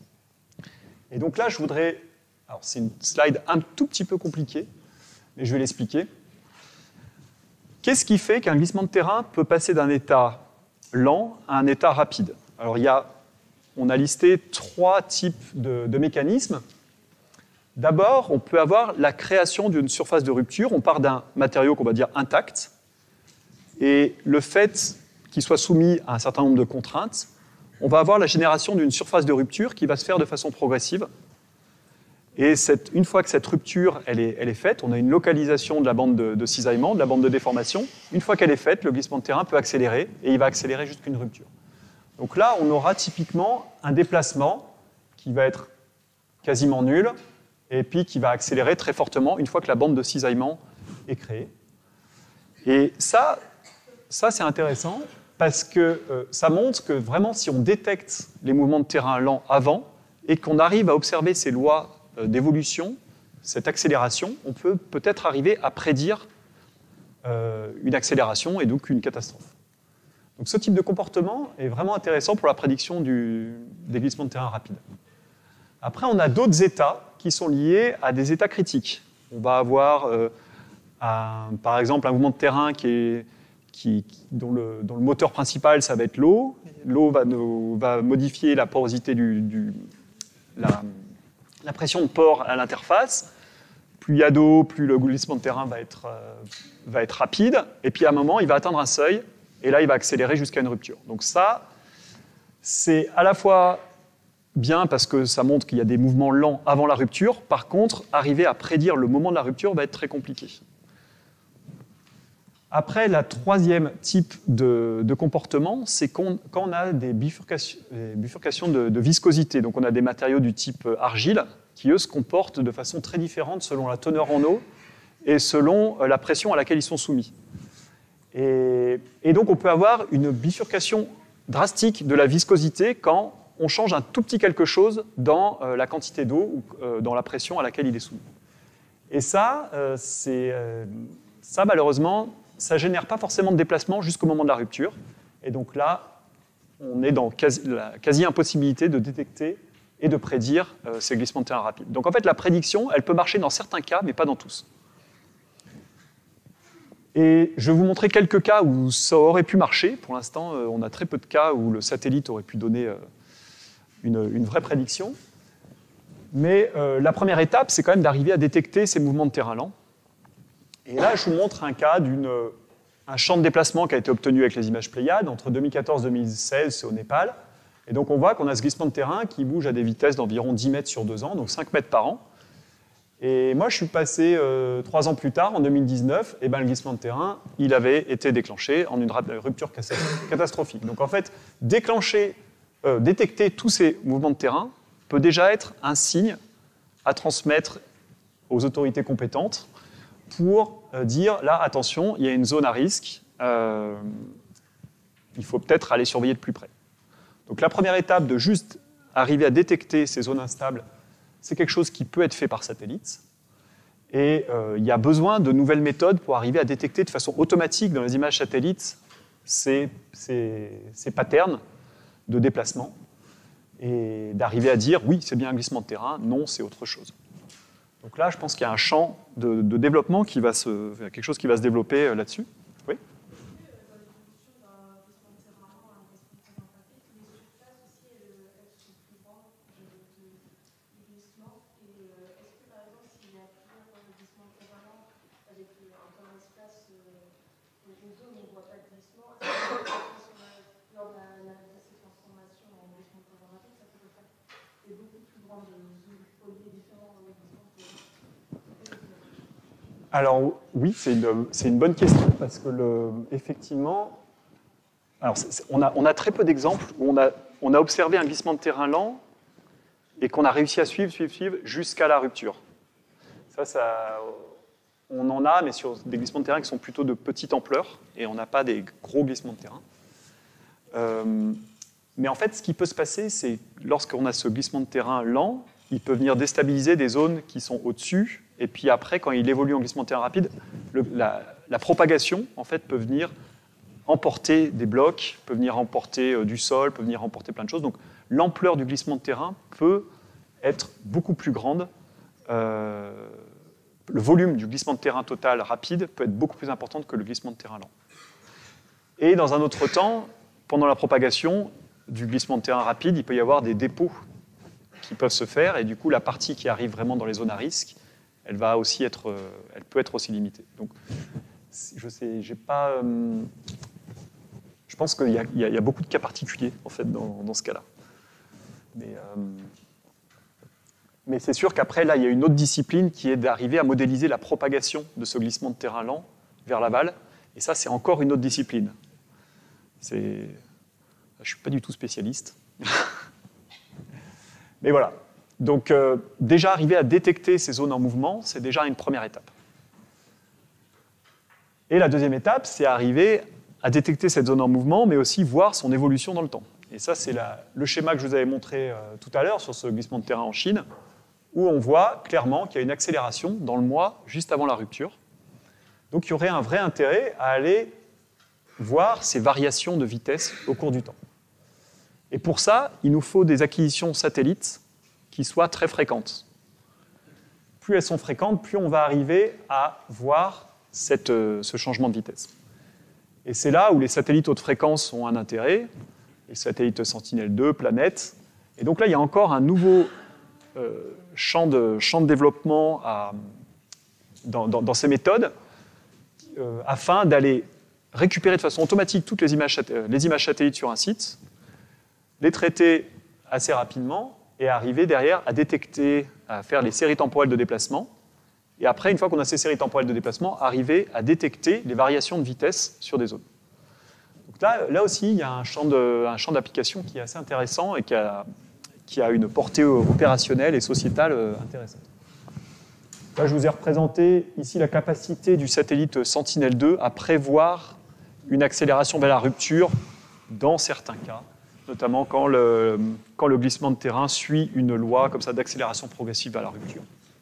Et donc là, je voudrais, alors c'est une slide un tout petit peu compliquée, mais je vais l'expliquer. Qu'est-ce qui fait qu'un glissement de terrain peut passer d'un état lent à un état rapide ? Alors il y a, on a listé trois types de, de mécanismes. D'abord, on peut avoir la création d'une surface de rupture. On part d'un matériau qu'on va dire intact. Et le fait qu'il soit soumis à un certain nombre de contraintes, on va avoir la génération d'une surface de rupture qui va se faire de façon progressive. Et cette, une fois que cette rupture elle est, elle est faite, on a une localisation de la bande de, de cisaillement, de la bande de déformation. Une fois qu'elle est faite, le glissement de terrain peut accélérer, et il va accélérer jusqu'à une rupture. Donc là, on aura typiquement un déplacement qui va être quasiment nul, et puis qui va accélérer très fortement une fois que la bande de cisaillement est créée. Et ça, ça c'est intéressant, parce que euh, ça montre que vraiment, si on détecte les mouvements de terrain lents avant, et qu'on arrive à observer ces lois euh, d'évolution, cette accélération, on peut peut-être arriver à prédire euh, une accélération et donc une catastrophe. Donc ce type de comportement est vraiment intéressant pour la prédiction du, des glissements de terrain rapides. Après, on a d'autres états qui sont liés à des états critiques. On va avoir, euh, un, par exemple, un mouvement de terrain qui est, qui, qui, dont, le, dont le moteur principal, ça va être l'eau. L'eau va, va modifier la porosité du, du la, la pression de pore à l'interface. Plus il y a d'eau, plus le glissement de terrain va être, euh, va être rapide. Et puis à un moment, il va atteindre un seuil, et là, il va accélérer jusqu'à une rupture. Donc ça, c'est à la fois bien parce que ça montre qu'il y a des mouvements lents avant la rupture. Par contre, arriver à prédire le moment de la rupture va être très compliqué. Après, la troisième type de, de comportement, c'est quand on a des bifurcations, des bifurcations de, de viscosité. Donc on a des matériaux du type argile qui, eux, se comportent de façon très différente selon la teneur en eau et selon la pression à laquelle ils sont soumis. Et, et donc on peut avoir une bifurcation drastique de la viscosité quand on change un tout petit quelque chose dans euh, la quantité d'eau ou euh, dans la pression à laquelle il est soumis. Et ça, euh, c'est, euh, ça malheureusement, ça ne génère pas forcément de déplacement jusqu'au moment de la rupture. Et donc là, on est dans quasi, la quasi-impossibilité de détecter et de prédire euh, ces glissements de terrain rapides. Donc en fait, la prédiction, elle peut marcher dans certains cas, mais pas dans tous. Et je vais vous montrer quelques cas où ça aurait pu marcher. Pour l'instant, euh, on a très peu de cas où le satellite aurait pu donner euh, une, une vraie prédiction. Mais euh, la première étape, c'est quand même d'arriver à détecter ces mouvements de terrain lents. Et là, je vous montre un cas d'un champ de déplacement qui a été obtenu avec les images Pléiades entre deux mille quatorze et deux mille seize, c'est au Népal. Et donc on voit qu'on a ce glissement de terrain qui bouge à des vitesses d'environ dix mètres sur deux ans, donc cinq mètres par an. Et moi, je suis passé euh, trois ans plus tard, en deux mille dix-neuf, et ben, le glissement de terrain, il avait été déclenché en une rupture catastrophique. Donc en fait, déclencher, euh, détecter tous ces mouvements de terrain peut déjà être un signe à transmettre aux autorités compétentes pour euh, dire, là, attention, il y a une zone à risque, euh, il faut peut-être aller surveiller de plus près. Donc la première étape de juste arriver à détecter ces zones instables, c'est quelque chose qui peut être fait par satellite. Et euh, il y a besoin de nouvelles méthodes pour arriver à détecter de façon automatique dans les images satellites ces, ces, ces patterns de déplacement et d'arriver à dire oui, c'est bien un glissement de terrain, non, c'est autre chose. Donc là, je pense qu'il y a un champ de, de développement qui va se, quelque chose qui va se développer là-dessus. Oui. Alors oui, c'est une, c'est une bonne question parce que le, effectivement, alors c'est, c'est, on, a, on a très peu d'exemples où on a, on a observé un glissement de terrain lent et qu'on a réussi à suivre, suivre, suivre jusqu'à la rupture. Ça, ça, on en a, mais sur des glissements de terrain qui sont plutôt de petite ampleur et on n'a pas des gros glissements de terrain. Euh, mais en fait, ce qui peut se passer, c'est lorsqu'on a ce glissement de terrain lent, il peut venir déstabiliser des zones qui sont au-dessus. Et puis après, quand il évolue en glissement de terrain rapide, le, la, la propagation en fait, peut venir emporter des blocs, peut venir emporter euh, du sol, peut venir emporter plein de choses. Donc l'ampleur du glissement de terrain peut être beaucoup plus grande. Euh, le volume du glissement de terrain total rapide peut être beaucoup plus important que le glissement de terrain lent. Et dans un autre temps, pendant la propagation du glissement de terrain rapide, il peut y avoir des dépôts qui peuvent se faire. Et du coup, la partie qui arrive vraiment dans les zones à risque, elle va aussi être, elle peut être aussi limitée. Donc, je sais, j'ai pas. Euh, je pense qu'il y, y, y a beaucoup de cas particuliers en fait dans, dans ce cas-là. Mais, euh, mais c'est sûr qu'après là, il y a une autre discipline qui est d'arriver à modéliser la propagation de ce glissement de terrain lent vers l'aval. Et ça, c'est encore une autre discipline. C'est, je suis pas du tout spécialiste. Mais voilà. Donc, euh, déjà arriver à détecter ces zones en mouvement, c'est déjà une première étape. Et la deuxième étape, c'est arriver à détecter cette zone en mouvement, mais aussi voir son évolution dans le temps. Et ça, c'est la, le schéma que je vous avais montré euh, tout à l'heure sur ce glissement de terrain en Chine, où on voit clairement qu'il y a une accélération dans le mois juste avant la rupture. Donc, il y aurait un vrai intérêt à aller voir ces variations de vitesse au cours du temps. Et pour ça, il nous faut des acquisitions satellites qui soient très fréquentes. Plus elles sont fréquentes, plus on va arriver à voir cette, euh, ce changement de vitesse. Et c'est là où les satellites haute fréquence ont un intérêt, les satellites Sentinelle deux, Planète. Et donc là, il y a encore un nouveau euh, champ, de, champ de développement à, dans, dans, dans ces méthodes, euh, afin d'aller récupérer de façon automatique toutes les images, les images satellites sur un site, les traiter assez rapidement, et arriver derrière à détecter, à faire les séries temporelles de déplacement, Et après, une fois qu'on a ces séries temporelles de déplacement, arriver à détecter les variations de vitesse sur des zones. Donc là, là aussi, il y a un champ de, un champ d'application qui est assez intéressant et qui a, qui a une portée opérationnelle et sociétale intéressante. Là, je vous ai représenté ici la capacité du satellite Sentinel deux à prévoir une accélération vers la rupture dans certains cas, notamment quand le, quand le glissement de terrain suit une loi comme ça d'accélération progressive vers la rupture.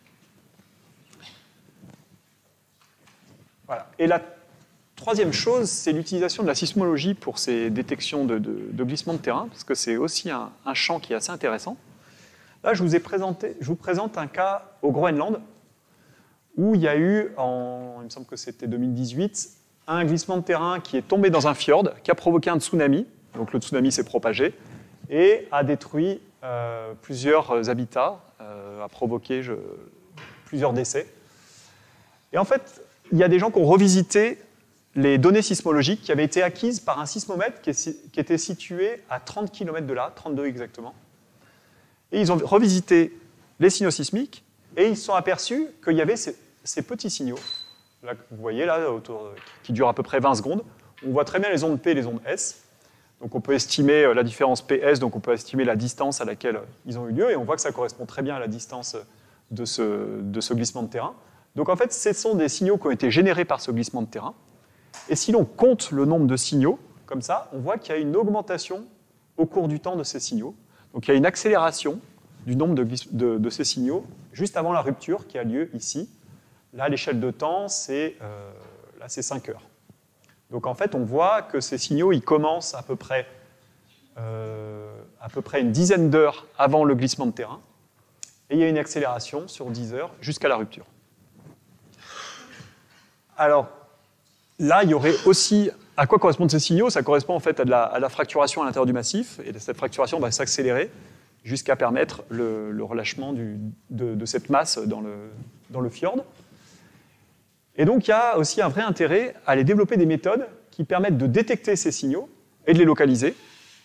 Voilà. Et la troisième chose, c'est l'utilisation de la sismologie pour ces détections de, de, de glissement de terrain, parce que c'est aussi un, un champ qui est assez intéressant. Là, je vous ai présenté, je vous présente un cas au Groenland, où il y a eu, en, il me semble que c'était deux mille dix-huit, un glissement de terrain qui est tombé dans un fjord, qui a provoqué un tsunami. Donc le tsunami s'est propagé et a détruit euh, plusieurs habitats, euh, a provoqué je, plusieurs décès. Et en fait, il y a des gens qui ont revisité les données sismologiques qui avaient été acquises par un sismomètre qui, est, qui était situé à trente kilomètres de là, trente-deux exactement. Et ils ont revisité les signaux sismiques et ils se sont aperçus qu'il y avait ces, ces petits signaux, là, vous voyez là, autour, qui durent à peu près vingt secondes. On voit très bien les ondes P et les ondes S. Donc on peut estimer la différence P S, donc on peut estimer la distance à laquelle ils ont eu lieu, et on voit que ça correspond très bien à la distance de ce, de ce glissement de terrain. Donc en fait, ce sont des signaux qui ont été générés par ce glissement de terrain. Et si l'on compte le nombre de signaux, comme ça, on voit qu'il y a une augmentation au cours du temps de ces signaux. Donc il y a une accélération du nombre de, de, de ces signaux juste avant la rupture qui a lieu ici. Là, l'échelle de temps, c'est euh, là, c'est cinq heures. Donc en fait, on voit que ces signaux, ils commencent à peu près, euh, à peu près une dizaine d'heures avant le glissement de terrain, et il y a une accélération sur dix heures jusqu'à la rupture. Alors, là, il y aurait aussi... À quoi correspondent ces signaux? Ça correspond en fait à, de la, à la fracturation à l'intérieur du massif, et cette fracturation va s'accélérer jusqu'à permettre le, le relâchement du, de, de cette masse dans le, dans le fjord. Et donc, il y a aussi un vrai intérêt à aller développer des méthodes qui permettent de détecter ces signaux et de les localiser,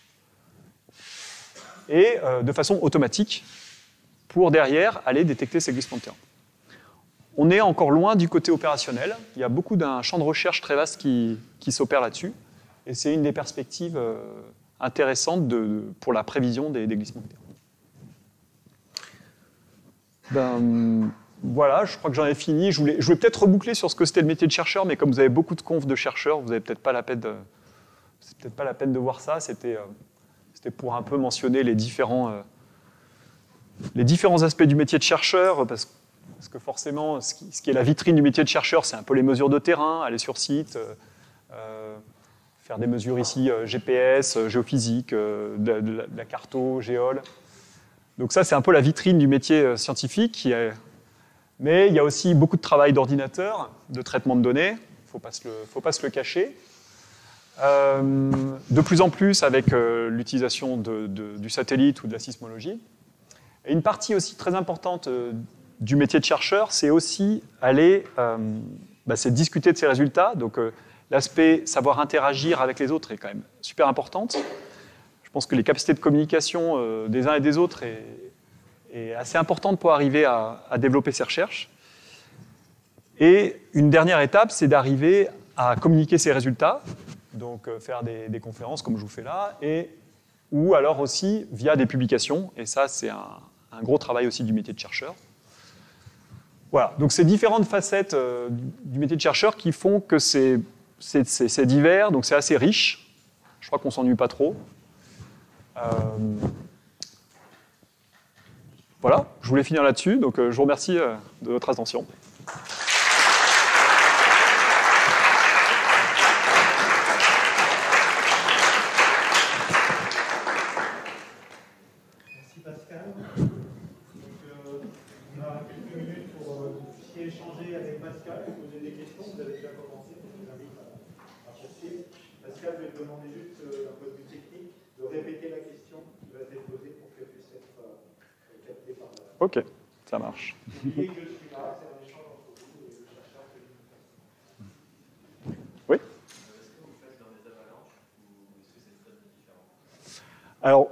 et euh, de façon automatique, pour derrière aller détecter ces glissements de terrain. On est encore loin du côté opérationnel. Il y a beaucoup d'un champ de recherche très vaste qui, qui s'opère là-dessus, et c'est une des perspectives euh, intéressantes de, pour la prévision des, des glissements de terrain. Ben, Voilà, je crois que j'en ai fini. Je voulais, je voulais peut-être reboucler sur ce que c'était le métier de chercheur, mais comme vous avez beaucoup de confs de chercheurs, vous n'avez peut-être pas la peine de, c'est peut-être pas la peine de voir ça. C'était, euh, c'était pour un peu mentionner les différents, euh, les différents aspects du métier de chercheur, parce, parce que forcément, ce qui, ce qui est la vitrine du métier de chercheur, c'est un peu les mesures de terrain, aller sur site, euh, euh, faire des mesures ici euh, G P S, euh, géophysique, euh, de, de, la, de la carto, géol. Donc ça, c'est un peu la vitrine du métier euh, scientifique qui est... Mais il y a aussi beaucoup de travail d'ordinateur, de traitement de données, il ne faut pas se le, faut pas se le cacher. Euh, de plus en plus avec euh, l'utilisation de, de, du satellite ou de la sismologie. Et une partie aussi très importante euh, du métier de chercheur, c'est aussi aller, euh, bah, c'est discuter de ces résultats. Donc euh, l'aspect savoir interagir avec les autres est quand même super importante. Je pense que les capacités de communication euh, des uns et des autres est, est assez importante pour arriver à, à développer ces recherches. Et une dernière étape, c'est d'arriver à communiquer ces résultats, donc euh, faire des, des conférences comme je vous fais là, et, ou alors aussi via des publications, et ça c'est un, un gros travail aussi du métier de chercheur. Voilà, donc ces différentes facettes euh, du métier de chercheur qui font que c'est, c'est, c'est, c'est divers, donc c'est assez riche, je crois qu'on ne s'ennuie pas trop. Euh, Voilà, je voulais finir là-dessus, donc euh, je vous remercie euh, de votre attention. Merci Pascal. Donc, euh, on a quelques minutes pour euh, que vous puissiez échanger avec Pascal et poser des questions. Vous avez déjà commencé, donc je vous invite à, à poursuivre. Pascal, je vais te demander juste euh, d'un point de vue technique de répéter la question qui va être posée pour qu'elle puisse être euh, captée par la... Ok, ça marche. N'oubliez que je suis là, c'est un échange entre vous et le chercheur que je vous fais. Oui. Est-ce que vous le faites dans des avalanches ou est-ce que c'est très différent? Alors,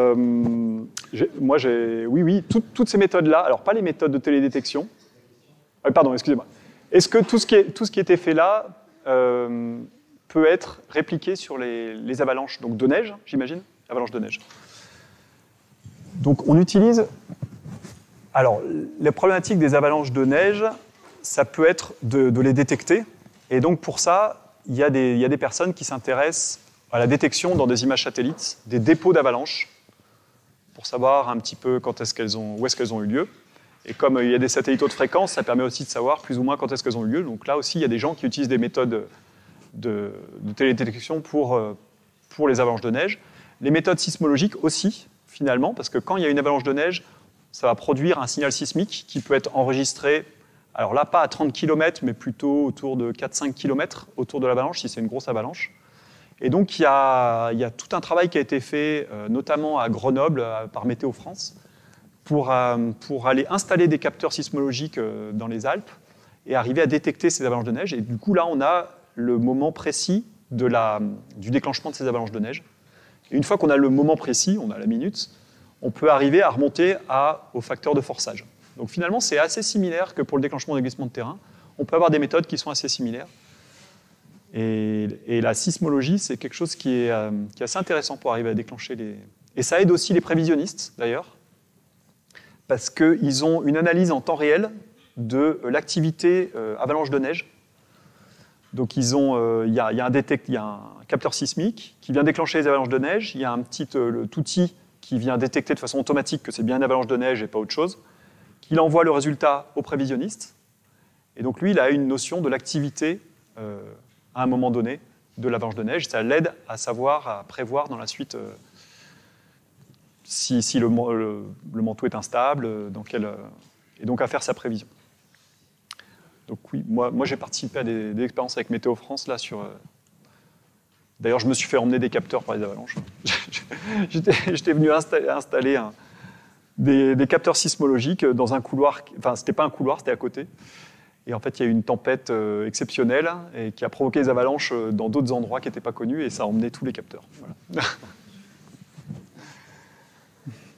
euh, j'ai, moi, j'ai, oui, oui, tout, toutes ces méthodes-là, alors pas les méthodes de télédétection, Euh, pardon, excusez-moi. Est-ce que tout ce qui, est, tout ce qui était fait là euh, peut être répliqué sur les, les avalanches donc de neige, j'imagine, avalanches de neige. Donc on utilise... Alors, les problématiques des avalanches de neige, ça peut être de, de les détecter. Et donc pour ça, il y a des, il y a des personnes qui s'intéressent à la détection dans des images satellites, des dépôts d'avalanches, pour savoir un petit peu quand est-ce qu'elles ont, où est-ce qu'elles ont eu lieu. Et comme il y a des satellites haute fréquence, ça permet aussi de savoir plus ou moins quand est-ce qu'elles ont eu lieu. Donc là aussi, il y a des gens qui utilisent des méthodes de, de télédétection pour, pour les avalanches de neige. Les méthodes sismologiques aussi, finalement, parce que quand il y a une avalanche de neige, ça va produire un signal sismique qui peut être enregistré, alors là, pas à trente kilomètres, mais plutôt autour de quatre à cinq kilomètres autour de l'avalanche, si c'est une grosse avalanche. Et donc, il y a, il y a tout un travail qui a été fait, euh, notamment à Grenoble, euh, par Météo France, pour, euh, pour aller installer des capteurs sismologiques euh, dans les Alpes et arriver à détecter ces avalanches de neige. Et du coup, là, on a le moment précis de la, du déclenchement de ces avalanches de neige. Et une fois qu'on a le moment précis, on a la minute, on peut arriver à remonter à, au facteur de forçage. Donc finalement, c'est assez similaire que pour le déclenchement des glissements de terrain. On peut avoir des méthodes qui sont assez similaires. Et, et la sismologie, c'est quelque chose qui est, euh, qui est assez intéressant pour arriver à déclencher les... Et ça aide aussi les prévisionnistes, d'ailleurs, parce qu'ils ont une analyse en temps réel de l'activité euh, avalanche de neige. Donc il euh, y, y, a un détect, y a un capteur sismique qui vient déclencher les avalanches de neige. Il y a un petit euh, le, outil qui vient détecter de façon automatique que c'est bien une avalanche de neige et pas autre chose. Il envoie le résultat au prévisionniste. Et donc lui, il a une notion de l'activité euh, à un moment donné de l'avalanche de neige. Ça l'aide à savoir, à prévoir dans la suite euh, si, si le, le, le manteau est instable, dans quel, euh, et donc à faire sa prévision. Donc oui, moi, moi j'ai participé à des, des expériences avec Météo France là sur. Euh, D'ailleurs, je me suis fait emmener des capteurs par les avalanches. j'étais, j'étais venu installer, installer un, des, des capteurs sismologiques dans un couloir. Enfin, c'était pas un couloir, c'était à côté. Et en fait, il y a eu une tempête euh, exceptionnelle et qui a provoqué des avalanches dans d'autres endroits qui n'étaient pas connus et ça a emmené tous les capteurs. Voilà. Oui ?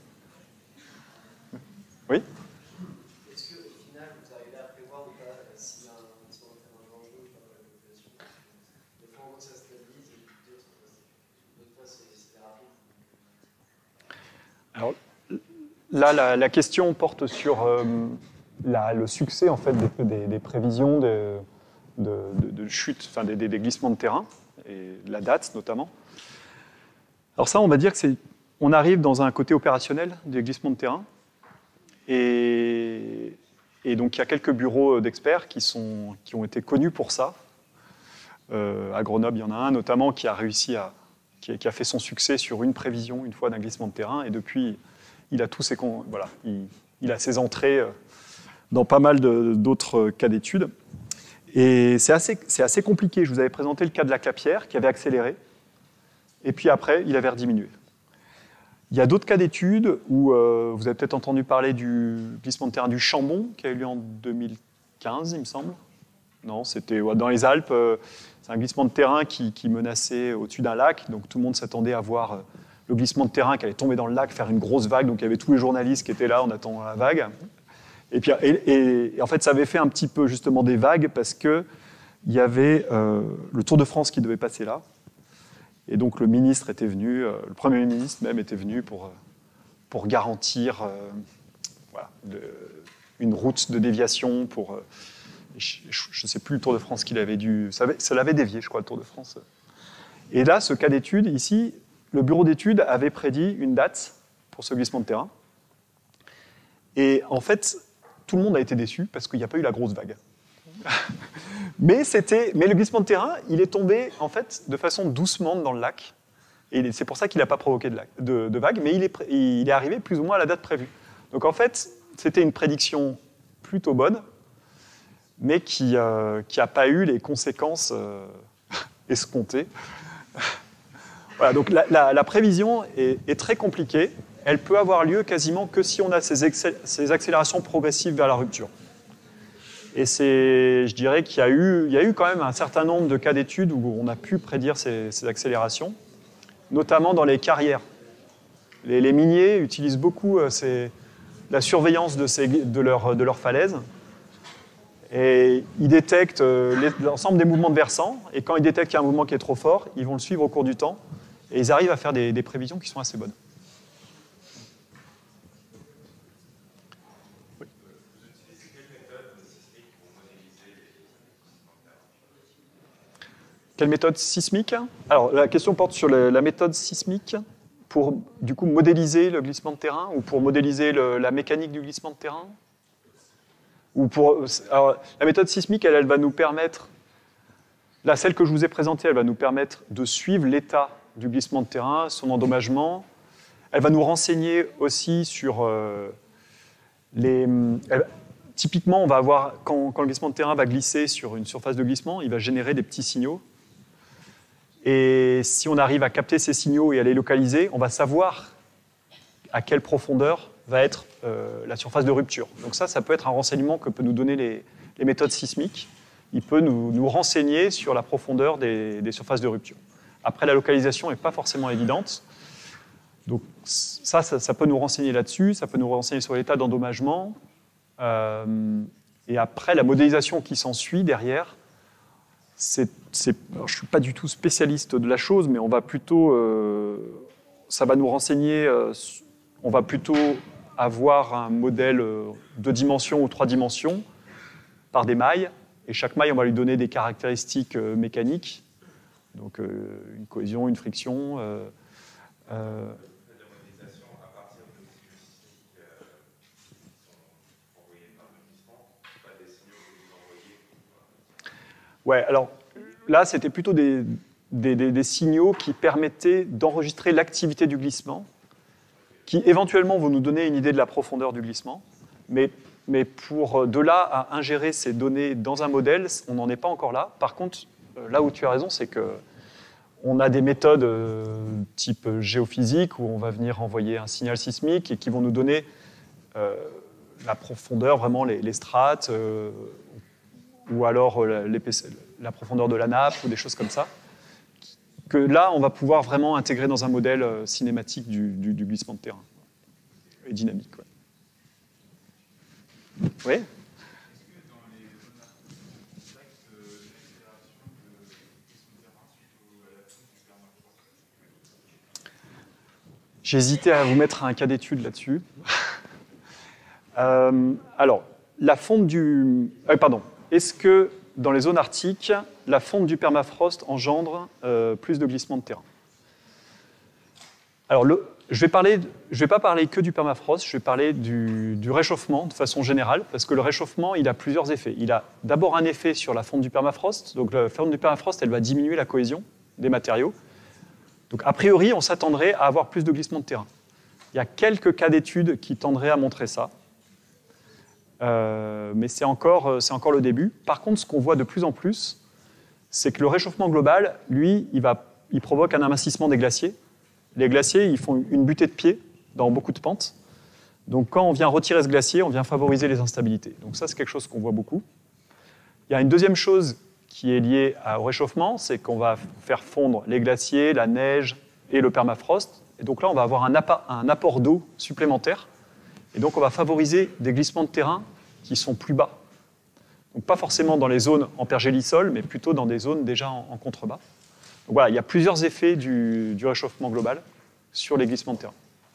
Est-ce qu'au final, vous arrivez à prévoir ou pas s'il y a un glissement de terrain dangereux ou pas pour la population ? Des fois, on ça se stabilise et d'autres, d'autres fois, c'est, c'est rapide. Alors, là, la, la question porte sur euh, la, le succès en fait, des, des, des prévisions de, de, de, de chute, enfin, des, des, des glissements de terrain, et la date notamment. Alors ça, on va dire que c'est, on arrive dans un côté opérationnel des glissements de terrain. Et, et donc, il y a quelques bureaux d'experts qui, sont, qui ont été connus pour ça. Euh, à Grenoble, il y en a un notamment qui a réussi à, qui a, qui a fait son succès sur une prévision une fois d'un glissement de terrain. Et depuis, il a tous ses, voilà, il, il a ses entrées dans pas mal de, d'autres cas d'études. Et c'est assez, c'est assez compliqué. Je vous avais présenté le cas de la Clapière qui avait accéléré. Et puis après, il avait rediminué. Il y a d'autres cas d'études où euh, vous avez peut-être entendu parler du glissement de terrain du Chambon, qui a eu lieu en deux mille quinze, il me semble. Non, c'était ouais, dans les Alpes. Euh, c'est un glissement de terrain qui, qui menaçait au-dessus d'un lac. Donc tout le monde s'attendait à voir euh, le glissement de terrain qui allait tomber dans le lac, faire une grosse vague. Donc il y avait tous les journalistes qui étaient là en attendant la vague. Et, puis, et, et, et en fait, ça avait fait un petit peu justement des vagues parce qu'il y avait euh, le Tour de France qui devait passer là. Et donc le ministre était venu, euh, le Premier ministre même était venu pour, euh, pour garantir euh, voilà, de, une route de déviation pour... Euh, je ne sais plus le Tour de France qu'il avait dû... Ça, avait, ça l'avait dévié, je crois, le Tour de France. Et là, ce cas d'étude, ici, le bureau d'études avait prédit une date pour ce glissement de terrain. Et en fait, tout le monde a été déçu parce qu'il n'y a pas eu la grosse vague. Mais, c'était, mais le glissement de terrain, il est tombé en fait de façon doucement dans le lac. Et c'est pour ça qu'il n'a pas provoqué de, lac, de, de vague, mais il est, il est arrivé plus ou moins à la date prévue. Donc en fait, c'était une prédiction plutôt bonne, mais qui n'a euh, pas eu les conséquences euh, escomptées. Voilà, donc la, la, la prévision est, est très compliquée. Elle peut avoir lieu quasiment que si on a ces, excel, ces accélérations progressives vers la rupture. Et c'est, je dirais qu'il y a, eu, il y a eu quand même un certain nombre de cas d'études où on a pu prédire ces, ces accélérations, notamment dans les carrières. Les, les miniers utilisent beaucoup euh, ces, la surveillance de, ces, de leurs de leur falaises Et ils détectent euh, l'ensemble des mouvements de versants, et quand ils détectent qu'il y a un mouvement qui est trop fort, ils vont le suivre au cours du temps, et ils arrivent à faire des, des prévisions qui sont assez bonnes. Oui. Vous utilisez quelle méthode sismique pour modéliser les glissements de terrain? Quelle méthode sismique? Alors, la question porte sur le, la méthode sismique pour, du coup, modéliser le glissement de terrain, ou pour modéliser le, la mécanique du glissement de terrain? Ou pour, alors, la méthode sismique, elle, elle va nous permettre, là, celle que je vous ai présentée, elle va nous permettre de suivre l'état du glissement de terrain, son endommagement. Elle va nous renseigner aussi sur euh, les... Elle, typiquement, on va avoir, quand, quand le glissement de terrain va glisser sur une surface de glissement, il va générer des petits signaux. Et si on arrive à capter ces signaux et à les localiser, on va savoir à quelle profondeur va être euh, la surface de rupture. Donc ça, ça peut être un renseignement que peuvent nous donner les, les méthodes sismiques. Il peut nous, nous renseigner sur la profondeur des, des surfaces de rupture. Après, la localisation n'est pas forcément évidente. Donc ça, ça, ça peut nous renseigner là-dessus, ça peut nous renseigner sur l'état d'endommagement. Euh, et après, la modélisation qui s'ensuit derrière, c'est, c'est, alors, je ne suis pas du tout spécialiste de la chose, mais on va plutôt, euh, ça va nous renseigner, euh, on va plutôt avoir un modèle deux dimensions ou trois dimensions par des mailles, et chaque maille, on va lui donner des caractéristiques euh, mécaniques, donc euh, une cohésion, une friction. Euh, euh, La modélisation à partir de signaux sismiques euh, qui sont envoyés par le glissement, pas des signaux que vous envoyez. Ouais, alors là, c'était plutôt des, des, des, des signaux qui permettaient d'enregistrer l'activité du glissement, qui éventuellement vont nous donner une idée de la profondeur du glissement, mais, mais pour de là à ingérer ces données dans un modèle, on n'en est pas encore là. Par contre, là où tu as raison, c'est qu'on a des méthodes euh, type géophysique, où on va venir envoyer un signal sismique et qui vont nous donner euh, la profondeur, vraiment les, les strates, euh, ou alors euh, la profondeur de la nappe, ou des choses comme ça, que là, on va pouvoir vraiment intégrer dans un modèle euh, cinématique du, du, du glissement de terrain. Et dynamique, ouais. Oui ? Est-ce que dans les zones artistiques, on détecte l'accélération de glissement de terrain suite à la fonte du permafrost? J'hésitais à vous mettre un cas d'étude là-dessus. euh, alors, la fonte du... Euh, pardon. Est-ce que dans les zones arctiques, la fonte du permafrost engendre euh, plus de glissement de terrain? Alors, le, je ne vais pas parler que du permafrost, je vais parler du, du réchauffement de façon générale, parce que le réchauffement, il a plusieurs effets. Il a d'abord un effet sur la fonte du permafrost. Donc, la fonte du permafrost, elle va diminuer la cohésion des matériaux. Donc, a priori, on s'attendrait à avoir plus de glissement de terrain. Il y a quelques cas d'études qui tendraient à montrer ça. Euh, mais c'est encore, c'est encore le début. Par contre, ce qu'on voit de plus en plus, c'est que le réchauffement global, lui, il, va, il provoque un amincissement des glaciers. Les glaciers, ils font une butée de pied dans beaucoup de pentes. Donc quand on vient retirer ce glacier, on vient favoriser les instabilités. Donc ça, c'est quelque chose qu'on voit beaucoup. Il y a une deuxième chose qui est liée au réchauffement, c'est qu'on va faire fondre les glaciers, la neige et le permafrost. Et donc là, on va avoir un apport, un apport d'eau supplémentaire. Et donc, on va favoriser des glissements de terrain qui sont plus bas. Donc, pas forcément dans les zones en pergélisol, mais plutôt dans des zones déjà en, en contrebas. Donc, voilà, il y a plusieurs effets du, du réchauffement global sur les glissements de terrain.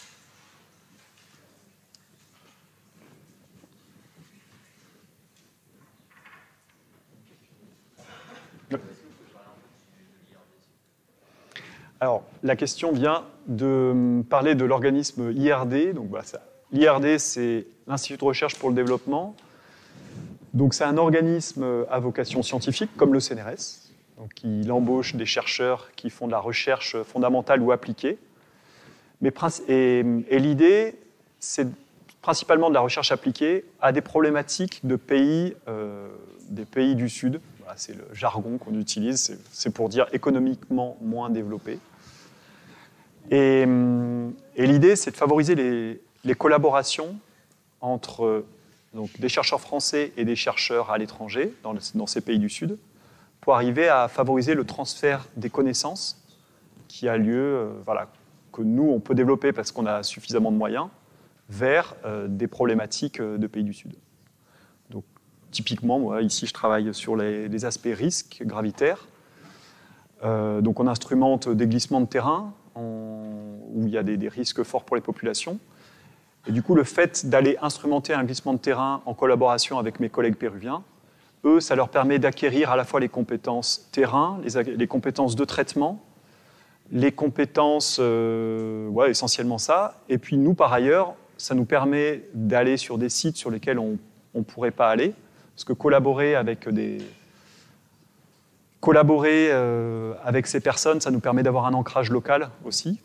Alors, la question vient de parler de l'organisme I R D. Donc, voilà, ça. L'I R D, c'est l'Institut de recherche pour le développement. Donc, c'est un organisme à vocation scientifique, comme le C N R S. Donc, il embauche des chercheurs qui font de la recherche fondamentale ou appliquée. Mais, et, et l'idée, c'est principalement de la recherche appliquée à des problématiques de pays, euh, des pays du Sud. Voilà, c'est le jargon qu'on utilise, c'est, c'est pour dire économiquement moins développés. Et, et l'idée, c'est de favoriser les les collaborations entre donc, des chercheurs français et des chercheurs à l'étranger, dans, le, dans ces pays du Sud, pour arriver à favoriser le transfert des connaissances qui a lieu, euh, voilà, que nous, on peut développer parce qu'on a suffisamment de moyens, vers euh, des problématiques euh, de pays du Sud. Donc, typiquement, moi, ici, je travaille sur les, les aspects risques gravitaires. Euh, donc, on instrumente des glissements de terrain en, où il y a des, des risques forts pour les populations. Et du coup, le fait d'aller instrumenter un glissement de terrain en collaboration avec mes collègues péruviens, eux, ça leur permet d'acquérir à la fois les compétences terrain, les, les compétences de traitement, les compétences, euh, ouais, essentiellement ça. Et puis nous, par ailleurs, ça nous permet d'aller sur des sites sur lesquels on ne pourrait pas aller, parce que collaborer avec des... Collaborer euh, avec ces personnes, ça nous permet d'avoir un ancrage local aussi.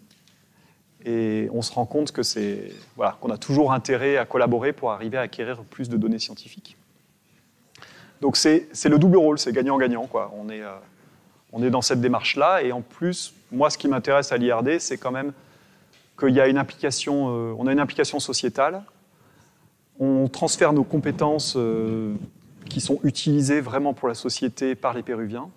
Et on se rend compte que c'est, voilà, qu'on a toujours intérêt à collaborer pour arriver à acquérir plus de données scientifiques. Donc c'est, c'est le double rôle, c'est gagnant-gagnant, quoi. On est, euh, on est dans cette démarche-là. Et en plus, moi, ce qui m'intéresse à l'I R D, c'est quand même qu'il y a une implication, euh, on a une implication sociétale. On transfère nos compétences euh, qui sont utilisées vraiment pour la société par les Péruviens.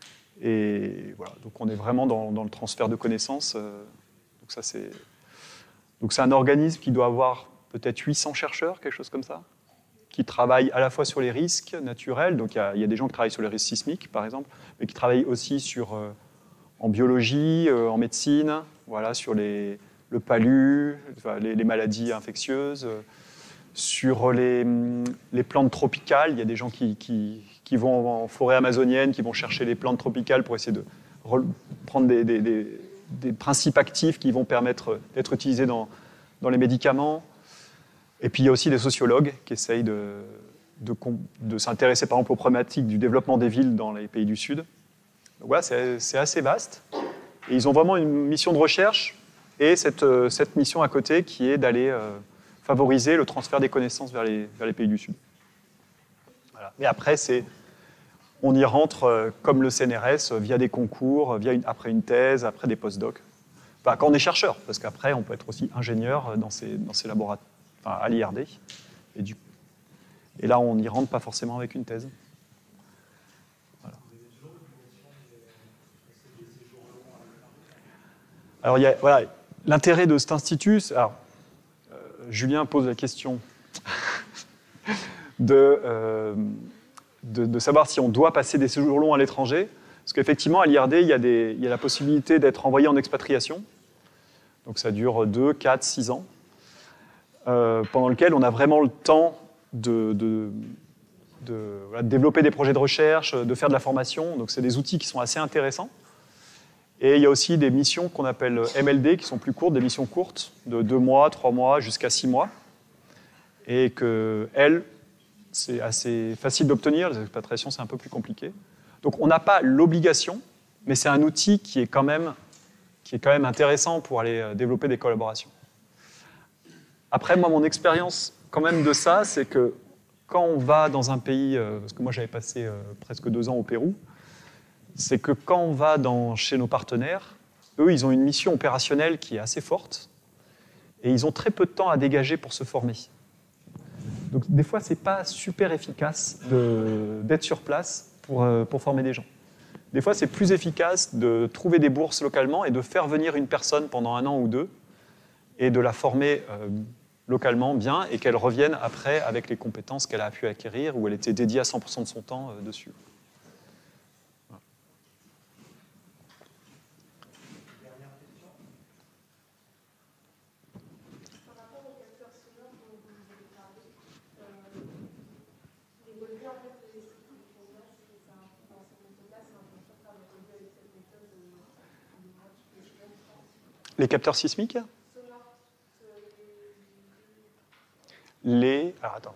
Et voilà, donc on est vraiment dans, dans le transfert de connaissances. Euh, donc ça, c'est... donc c'est un organisme qui doit avoir peut-être huit cents chercheurs, quelque chose comme ça, qui travaillent à la fois sur les risques naturels. Donc il y a, il y a des gens qui travaillent sur les risques sismiques, par exemple, mais qui travaillent aussi sur, euh, en biologie, euh, en médecine, voilà, sur les, le palu, enfin, les, les maladies infectieuses, euh, sur les, les plantes tropicales. Il y a des gens qui, qui, qui vont en forêt amazonienne, qui vont chercher les plantes tropicales pour essayer de prendre des, des, des, des principes actifs qui vont permettre d'être utilisés dans, dans les médicaments. Et puis il y a aussi des sociologues qui essayent de, de, de s'intéresser par exemple aux problématiques du développement des villes dans les pays du Sud. Donc voilà, c'est, c'est assez vaste. Et ils ont vraiment une mission de recherche et cette, cette mission à côté qui est d'aller euh, favoriser le transfert des connaissances vers les, vers les pays du Sud. Voilà. Et après, c'est, on y rentre euh, comme le C N R S, via des concours, via une, après une thèse, après des post-docs. Enfin, quand on est chercheur, parce qu'après, on peut être aussi ingénieur dans ces, dans ces laboratoires, enfin, à l'I R D. Et, du, et là, on n'y rentre pas forcément avec une thèse. Voilà. Alors, il y a, voilà, l'intérêt de cet institut, alors, euh, Julien pose la question de, euh, de, de savoir si on doit passer des séjours longs à l'étranger. Parce qu'effectivement, à l'I R D, il y a, des, il y a la possibilité d'être envoyé en expatriation. Donc ça dure deux, quatre, six ans. Euh, pendant lequel on a vraiment le temps de, de, de, voilà, de développer des projets de recherche, de faire de la formation. Donc c'est des outils qui sont assez intéressants. Et il y a aussi des missions qu'on appelle M L D, qui sont plus courtes, des missions courtes, de deux mois, trois mois, jusqu'à six mois. Et que, elles, c'est assez facile d'obtenir. Les expatriations, c'est un peu plus compliqué. Donc on n'a pas l'obligation, mais c'est un outil qui est quand même, qui est quand même intéressant pour aller développer des collaborations. Après, moi, mon expérience quand même de ça, c'est que quand on va dans un pays, euh, parce que moi j'avais passé euh, presque deux ans au Pérou, c'est que quand on va dans, chez nos partenaires, eux, ils ont une mission opérationnelle qui est assez forte et ils ont très peu de temps à dégager pour se former. Donc des fois, c'est pas super efficace de, d'être sur place pour, euh, pour former des gens. Des fois, c'est plus efficace de trouver des bourses localement et de faire venir une personne pendant un an ou deux et de la former euh, localement bien et qu'elle revienne après avec les compétences qu'elle a pu acquérir ou elle était dédiée à cent pour cent de son temps euh, dessus. Voilà. Dernière question. Par rapport aux capteurs sonores dont vous avez parlé, euh, l'évoluer en fait de l'esprit du fondateur, c'est que dans cette méthode-là, c'est un peu sûr de faire évoluer avec cette méthode de Les capteurs sismiques ? Les... Alors, attends.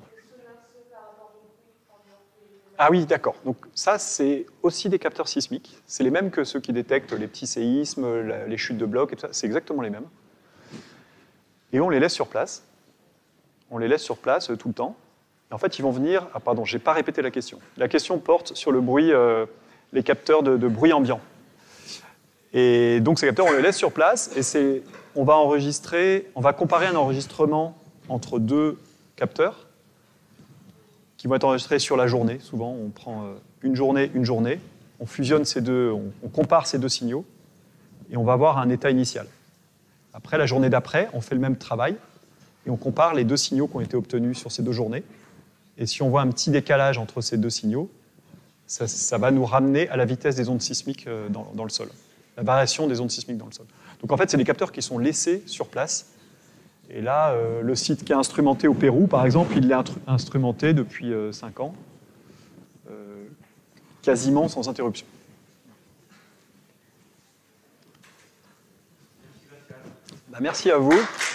Ah oui, d'accord. Donc ça, c'est aussi des capteurs sismiques. C'est les mêmes que ceux qui détectent les petits séismes, les chutes de blocs et tout ça. C'est exactement les mêmes. Et on les laisse sur place. On les laisse sur place tout le temps. Et en fait, ils vont venir... Ah pardon, je n'ai pas répété la question. La question porte sur le bruit, euh, les capteurs de, de bruit ambiant. Et donc ces capteurs, on les laisse sur place et c'est, on va enregistrer, on va comparer un enregistrement entre deux capteurs qui vont être enregistrés sur la journée. Souvent, on prend une journée, une journée, on fusionne ces deux, on, on compare ces deux signaux et on va avoir un état initial. Après, la journée d'après, on fait le même travail et on compare les deux signaux qui ont été obtenus sur ces deux journées Et si on voit un petit décalage entre ces deux signaux, ça, ça va nous ramener à la vitesse des ondes sismiques dans, dans le sol, la variation des ondes sismiques dans le sol. Donc en fait, c'est des capteurs qui sont laissés sur place. Et là, euh, le site qui est instrumenté au Pérou, par exemple, il l'est instrumenté depuis euh, cinq ans, euh, quasiment sans interruption. Bah, merci à vous.